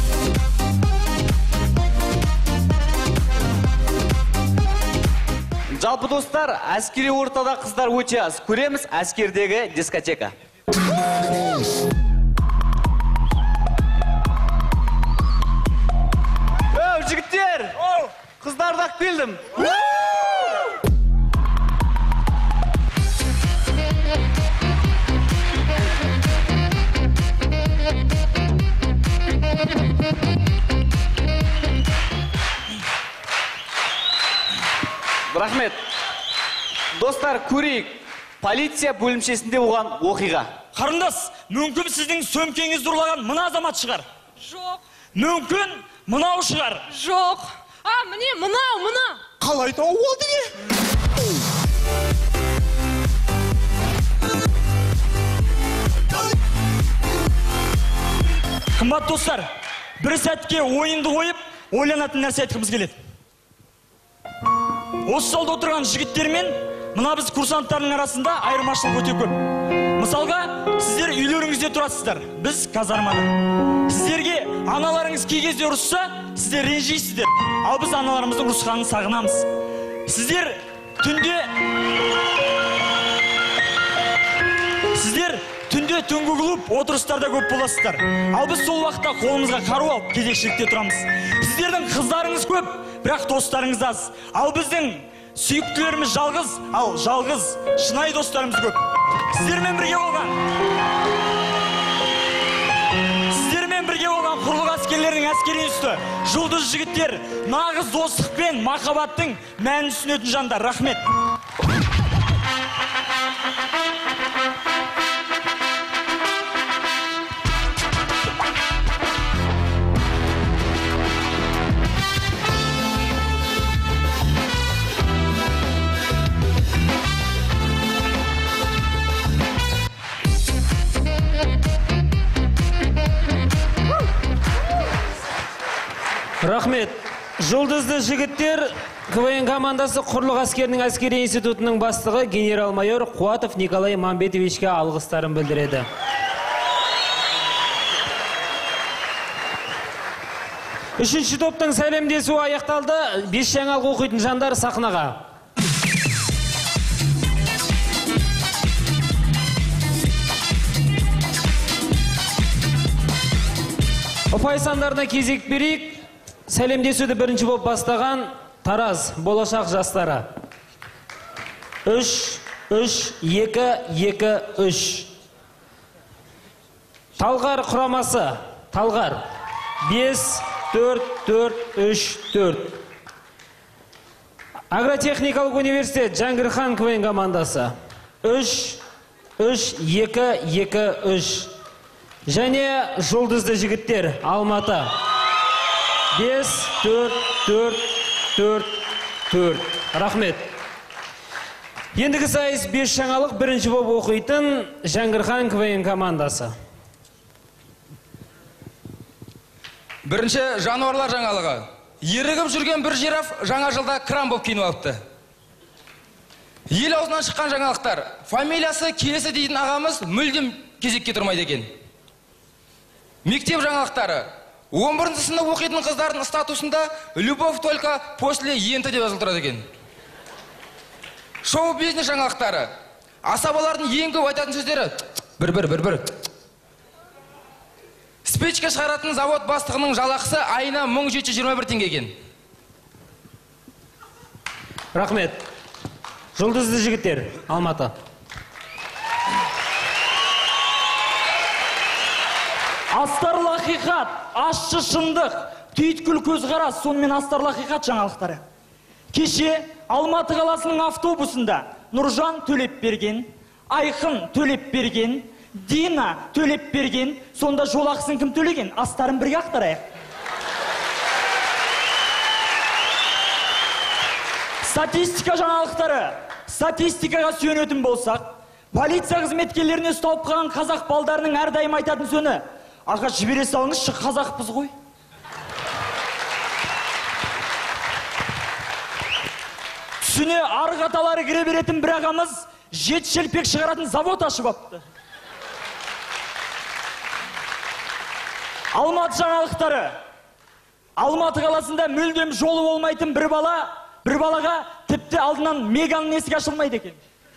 E: Жалпы достар, әскери ортада қыздар өте аз. Көреміз әскердегі дискотека. Жігіттер, қыздарды ақ келдім. Рахмет. Достар, көрейік. Полиция бөлімшесінде оған оқиға.
S: Қарындас, мүмкін сіздің сөмкеңізді ұрлаған мына азамат шығар? Жоқ. Мүмкін мынау шығар?
R: Жоқ. Міне, мына.
Q: Қалай тауып олды не?
S: Қымбат достар, бір сәтке ойынды қойып, ойланатын нәрсе айтқымыз келеді. Осы залда отырған жігіттермен мына біз курсанттардың арасында айырмашылық өте көп. Мысалға, сіздер үйлеріңізде тұрасыздар, біз казармада. Сіздерге аналарыңыз кей кезде ұрысса, сіздер ренжисіздер, ал біз аналарымыздың ұрысқанын сағынамыз. Сіздер түнде түнгі клуб отырыстарда көп боласыздар, ал біз сол уақытта қолымызға қару алып кезекшілікте тұрамыз. Сіздердің қыздарыңыз көп, бірақ достарыңыз аз. Ал біздің сүйіктілеріміз жалғыз, ал жалғыз шынайы достарымыз көп. Сіздермен бірге болған құрлық әскерлерінің әскери үсті, жұлдыз жігіттер, нағыз достық пен махаббаттың мәнін түсінетін жандар. Рахмет.
A: Рахмет. Жұлдызды жігіттер КВН командасы құрлық әскерінің әскери институтының бастығы генерал-майор Қуатов Николай Мамбетовичке алғыстарын білдіреді. Үшінші топтың сәлемдесуі аяқталды. 5 жаңалық оқитын жандар сахнаға. Ұпай сандарына кезек берейік. Сәлемдесуді бірінші болып бастаған Тараз, болашақ жастары. 3-2-2-3. Талғар құрамасы. Талғар. 5-4-4-3-4. Агротехникалық университет Жаңғырхан КВН командасы. 3-2-2-3. Және жұлдызды жігіттер Алматы. 5-4-4-4. Рахмет. Ендігі сайыс 5 жаңалық бірінші болып оқитын Жаңғырхан КВН командасы.
J: Бірінші жануарлар жаңалығы. Ерігіп жүрген бір жираф жаңа жылда кран болып киініп алыпты. Ел аузынан шыққан жаңалықтар. Фамилиясы Келесі дейтін ағамыз мүлдем кезекке тұрмайды екен. Мектеп жаңалықтары. 11 сынып оқитын қыздардың статусында любовь только после енті деп жазылып тұрады екен. Шоу-бизнес жаңалықтары. Асабалардың ең көп айтатын сөздері бір. Спичка шығаратын завод бастығының жалақысы айына 1721 теңге екен.
A: Рахмет. Жұлдызды жігіттер Алматы.
S: Астарлы ақиқат, ащы шындық, түйткіл көзқарас, сонымен астарлы ақиқат жаңалықтары. Кеше Алматы қаласының автобусында Нұржан Төлепберген, Айқын Төлепберген, Дина Төлепберген, сонда жолақысын кім төлеген? Астарын бірге ақтарайық. Статистика жаңалықтары. Статистикаға сүйенетін болсақ, полиция қызметкерлеріне ұсталып қалған қазақ балдарының әрдайым айтатын сөні: аға, жібере салыңызшы, қазақпыз ғой. Түсіне арғы аталары кіре беретін бір ағамыз 7 шелпек шығаратын завод ашып апты.
I: Алматы жаңалықтары. Алматы қаласында мүлдем жолы болмайтын бір балаға тіпті алдынан Меганның есігі ашылмайды екен.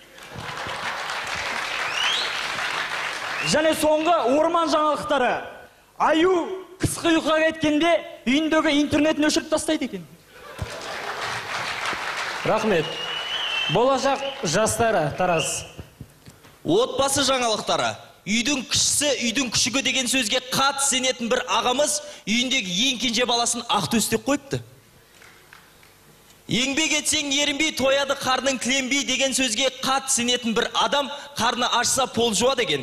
I: Және соңғы орман жаңалықтары. Аю қысқы ұйқыға кеткенде үйіндегі интернетін өшіріп тастайды екен.
A: Рахмет. Болашақ жастары, Тарас.
B: Отбасы жаңалықтары. Үйдің кішісі, үйдің күшігі деген сөзге қат сенетін бір ағамыз үйіндегі ең кенже баласын ақтөстеп қойыпты. Еңбек етсең ерінбей, тояды қарның тіленбей деген сөзге қат сенетін бір адам қарны ашса пол жуа деген.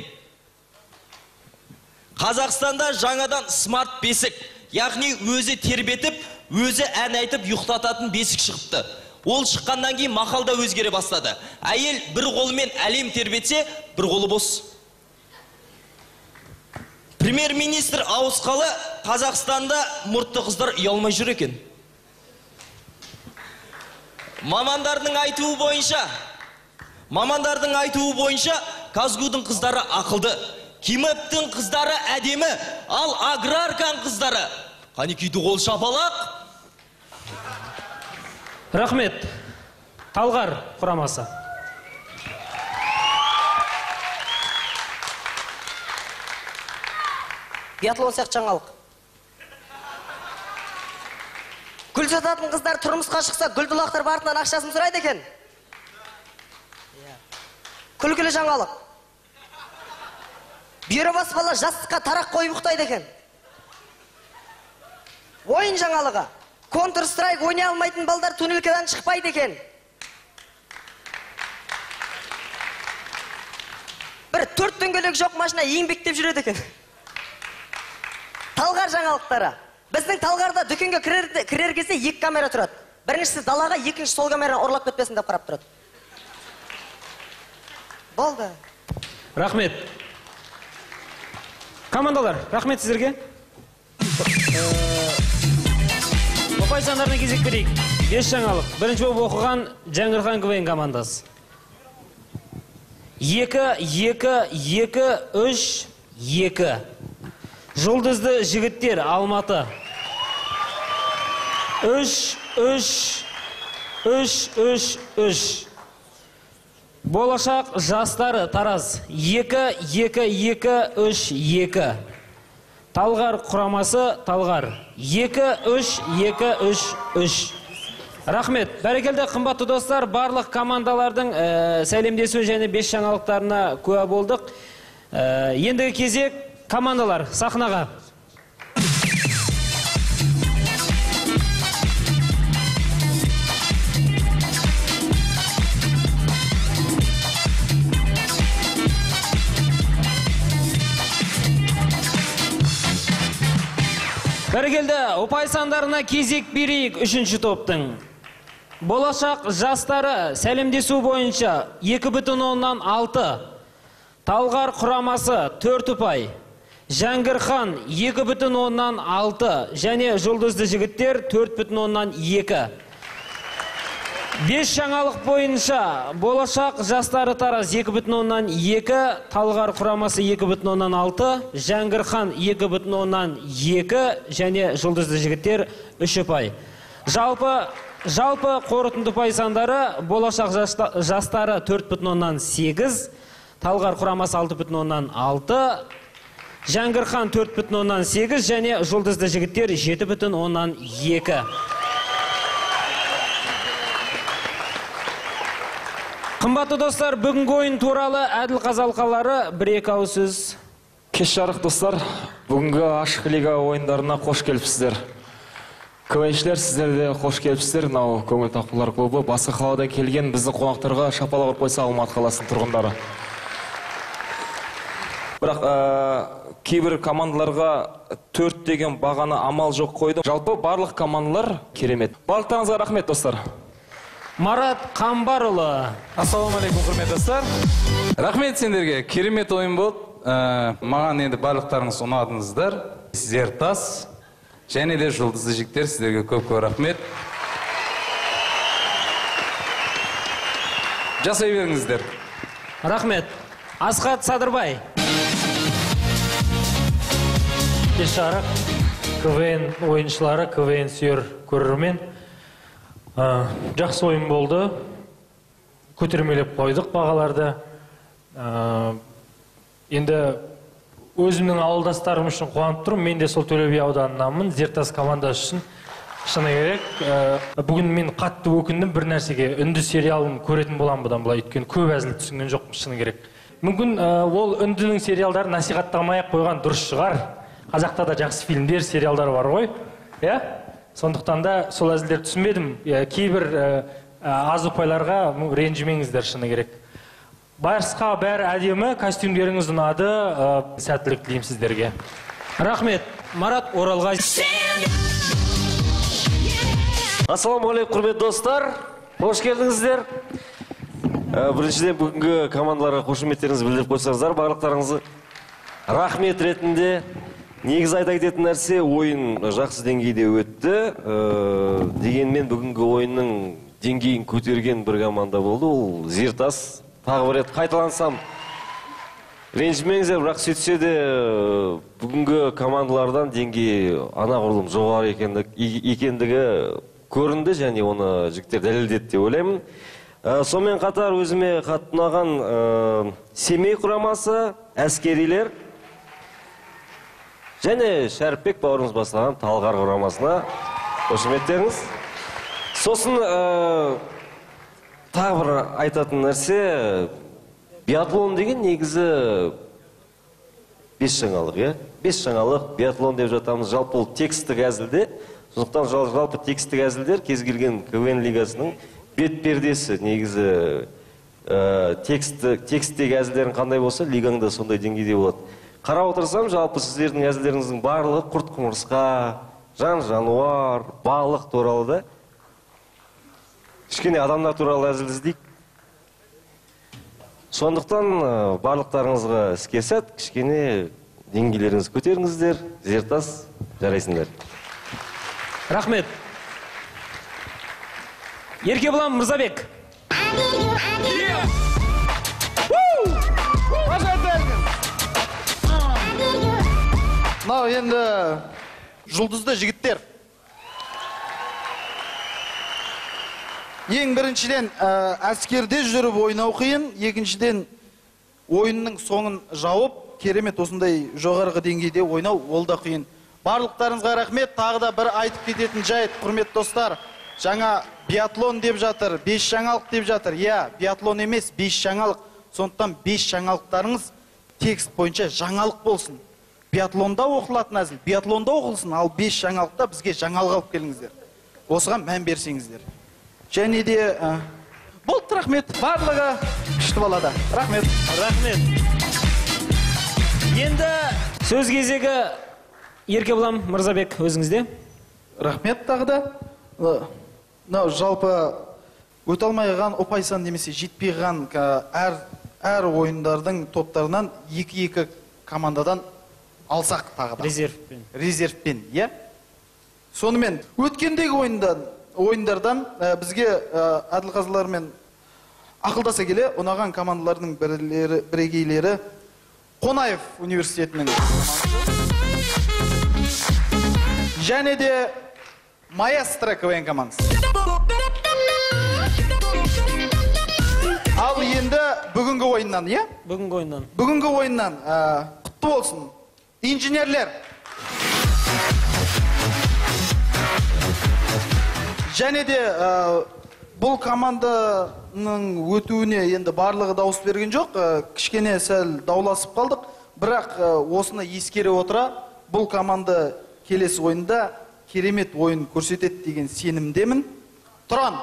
B: Қазақстанда жаңадан смарт бесік, яғни өзі тербетіп, өзі ән айтып ұйықтататын бесік шығыпты. Ол шыққаннан кейін мақалда өзгере бастады. Әйел бір қолымен әлем тербетсе, бір қолы бос. Премьер-министр ауысқалы Қазақстанда мұртты қыздар ұялмай жүр екен. Мамандардың айтуы бойынша Казгудың қыздары ақылды, Кимэптің қыздары әдемі, ал Аграркан қыздары қанекейді қол шапалақ.
A: Рахмет. Талғар құрамасы.
T: Биатлон сияқты жаңалық. Гүл сататын қыздар тұрмысқа шықса, гүлдулақтар бартынан ақшасын сұрайды екен. Күлкілі жаңалық. Бүйребас бала жастыққа тарақ қойып ұйықтайды екен. Ойын жаңалығы. Counter-Strike ойнай алмайтын балдар туннелкадан шықпайды екен. Бір 4 дөңгелек жоқ машина еңбектеп жүреді екен. Талғар жаңалықтары. Біздің Талғарда дүкенге кірер кезде 2 камера тұрады. Біріншісі далаға, екіншісі сол камераны ұрлап кетпесін деп қарап тұрады. Болды.
A: Рахмет. Командалар, рахмет сіздерге. Опай сандарына кезек берейік. 5 жаңалық. Бірінші болып оқыған Жаңғырхан КВН командасы. 2, 2, 2, 3, 2. Жұлдызды жігіттер Алматы. 3, 3, 3, 3, 3. Болашақ жастары Тараз. 2, 2, 2, 3, 2. Талғар құрамасы Талғар. 2, 3, 2, 3, 3. Рахмет. Бәрекелді қымбатты достар, барлық командалардың сәлемдесу және 5 жаңалықтарына куә болдық. Ендігі кезек командалар сахнаға. Бәрекелді, ұпай сандарына кезек берейік 3-ші топтың. Болашақ жастары сәлемдесу бойынша 2,6. Талғар құрамасы 4 ұпай. Жәңгірхан 2,6 және жұлдызды жігіттер 4,2. 5 жаңалық бойынша болашақ жастары Тараз 2,2, Талғар құрамасы 2,6, Жәңгірхан 2,2 және жұлдызды жігіттер 3 ұпай. Жалпы қорытынды ұпай сандары болашақ жастары 4,8, Талғар құрамасы 6,6, Жәңгірхан 4,8 және жұлдызды жігіттер 7,2. Қымбатты достар, бүгінгі ойын туралы әділ қазалқалары 1-2 ауыз сөз.
J: Кеш жарық достар, бүгінгі ашық лига ойындарына қош келіпсіздер. КВНшілер, сіздер де қош келіпсіздер. Мынау көңіл тапқырлар клубы басқа қаладан келген біздің қонақтарға шапалақ ұрып қойса Алматы қаласының тұрғындары. Бірақ кейбір командаларға 4 деген бағаны амал жоқ қойды. Жалпы барлық командалар керемет. Барлықтарыңызға рахмет достар.
A: Марат Қамбарұлы.
V: Ассалаумағалейкум, құрметті достар. Рахмет сендерге, керемет ойын болды. Маған енді барлықтарыңыз ұнадыңыздар. Сіздер тас, және де жұлдызды жігіттер, сіздерге көп-көп рахмет. Жасай беріңіздер.
A: Рахмет. Асхат Садырбай.
O: кеш жарық, КВН ойыншылары, КВН сүйер көрермен. Жақсы ойын болды. Көтермелеп қойдық бағаларды. Енді өзімнің ауылдастарым үшін қуанып тұрмын. Мен де сол Төле би ауданынанмын. Зертас командасы үшін шыны керек. Бүгін мен қатты өкіндім бір нәрсеге. Үнді сериалын көретін болам бұдан былай. Өйткені көп әзіл түсінген жоқпын шыны керек. Мүмкін ол үндінің сериалдарын насихаттамай қойған дұрыс шығар. Қазақта да жақсы фильмдер, сериалдар бар ғой. Сондықтан да сол әзілдер түсінбедім. Кейбір аз ұпайларға ренжімеңіздер шыны керек. Байырысқа бәрі әдемі, костюмдеріңіз ұнады, сәттілік тілеймін сіздерге.
A: Рахмет. Марат Оралғай.
N: Ассалаумағалейкум, құрметті достар. Қош келдіңіздер. Біріншіден бүгінгі командаларға қошеметтеріңізді білдіріп қойсаңыздар, барлықтарыңызды рахмет ретінде. Негізі айта кететін нәрсе, ойын жақсы деңгейде өтті. Дегенмен бүгінгі ойынның деңгейін көтерген бір команда болды, ол Зертас. Тағы бір рет қайталансам, ренжімеңіздер, бірақ сөйтсе де бүгінгі командалардан деңгей анағұрлым жоғары екендігі көрінді, және оны жігіттер дәлелдеді деп ойлаймын. Сонымен қатар өзіме қатты ұнаған Семей құрамасы, әскерилер және Шәріпбек бауырымыз бастаған Талғар құрамасына қошеметтеріңіз. Сосын тағы бір айтатын нәрсе, биатлон деген негізі 5 жаңалық, 5 жаңалық, биатлон деп жатамыз, жалпы ол текстік әзілде. Сондықтан жалпы текстік әзілдер кез келген КВН лигасының бет пердесі. Негізі тексттегі әзілдерін қандай болса, лигаңда сондай деңгейде болады. Қарап отырсам, жалпы сіздердің әзілдеріңіздің барлығы құрт құмырсқа, жан-жануар, балық туралы да. Кішкене адамдар туралы әзіл іздейік. Сондықтан барлықтарыңызға іске сәт, кішкене деңгейлеріңіз көтеріңіздер, Зертас жарайсыңдар.
A: Рахмет. Еркебұлан Мырзабек.
C: Мынау енді жұлдызды жігіттер. Ең біріншіден әскерде жүріп ойнау қиын, екіншіден ойынның соңын жауып, керемет осындай жоғарғы деңгейде ойнау ол да қиын. Барлықтарыңызға рахмет. Тағы да бір айтып кететін жайт, құрметті достар. Жаңа биатлон деп жатыр, 5 жаңалық деп жатыр. Биатлон емес, 5 жаңалық. Сондықтан 5 жаңалықтарыңыз текст бойынша жаңалық болсын. Биатлонда оқылатын әзіл, биатлонда оқылсын, ал 5 жаңалықта бізге жаңалық алып келіңіздер. Осыған мән берсеңіздер. Және де болды, рахмет. Барлығы күшті балада. Рахмет.
A: Енді сөз кезегі Еркебұлан Мырзабек өзіңізде.
C: Рахмет тағы да. Жалпы өте алмайған ұпайсан немесе жетпейған әр ойындардың топтарынан 2-2 командадан алсақ тағы да. Резервпен, Сонымен, өткендегі ойындардан бізге әділқазылармен ақылдаса келе, ұнаған командалардың бірегейлері Қонаев университетінің және де Маэстро КВН командасы. Ал енді бүгінгі ойыннан, Бүгінгі ойыннан құтты болсын. Инженерлер. Және де бұл команданың өтуіне енді барлығы дауыс берген жоқ. Кішкене сәл дауласып қалдық. Бірақ осыны ескере отыра, бұл команда келесі ойында керемет ойын көрсетеді деген сенімдемін. Тұран.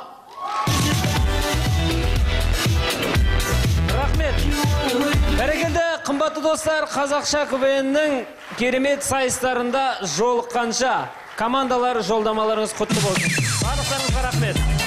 A: Рахмет. Бәрекелді, қымбатты достар, қазақша КВН-нің керемет сайыстарында жолыққанша командалар жолдамаларыңыз құтты болсын. Барлықтарыңызға рахмет.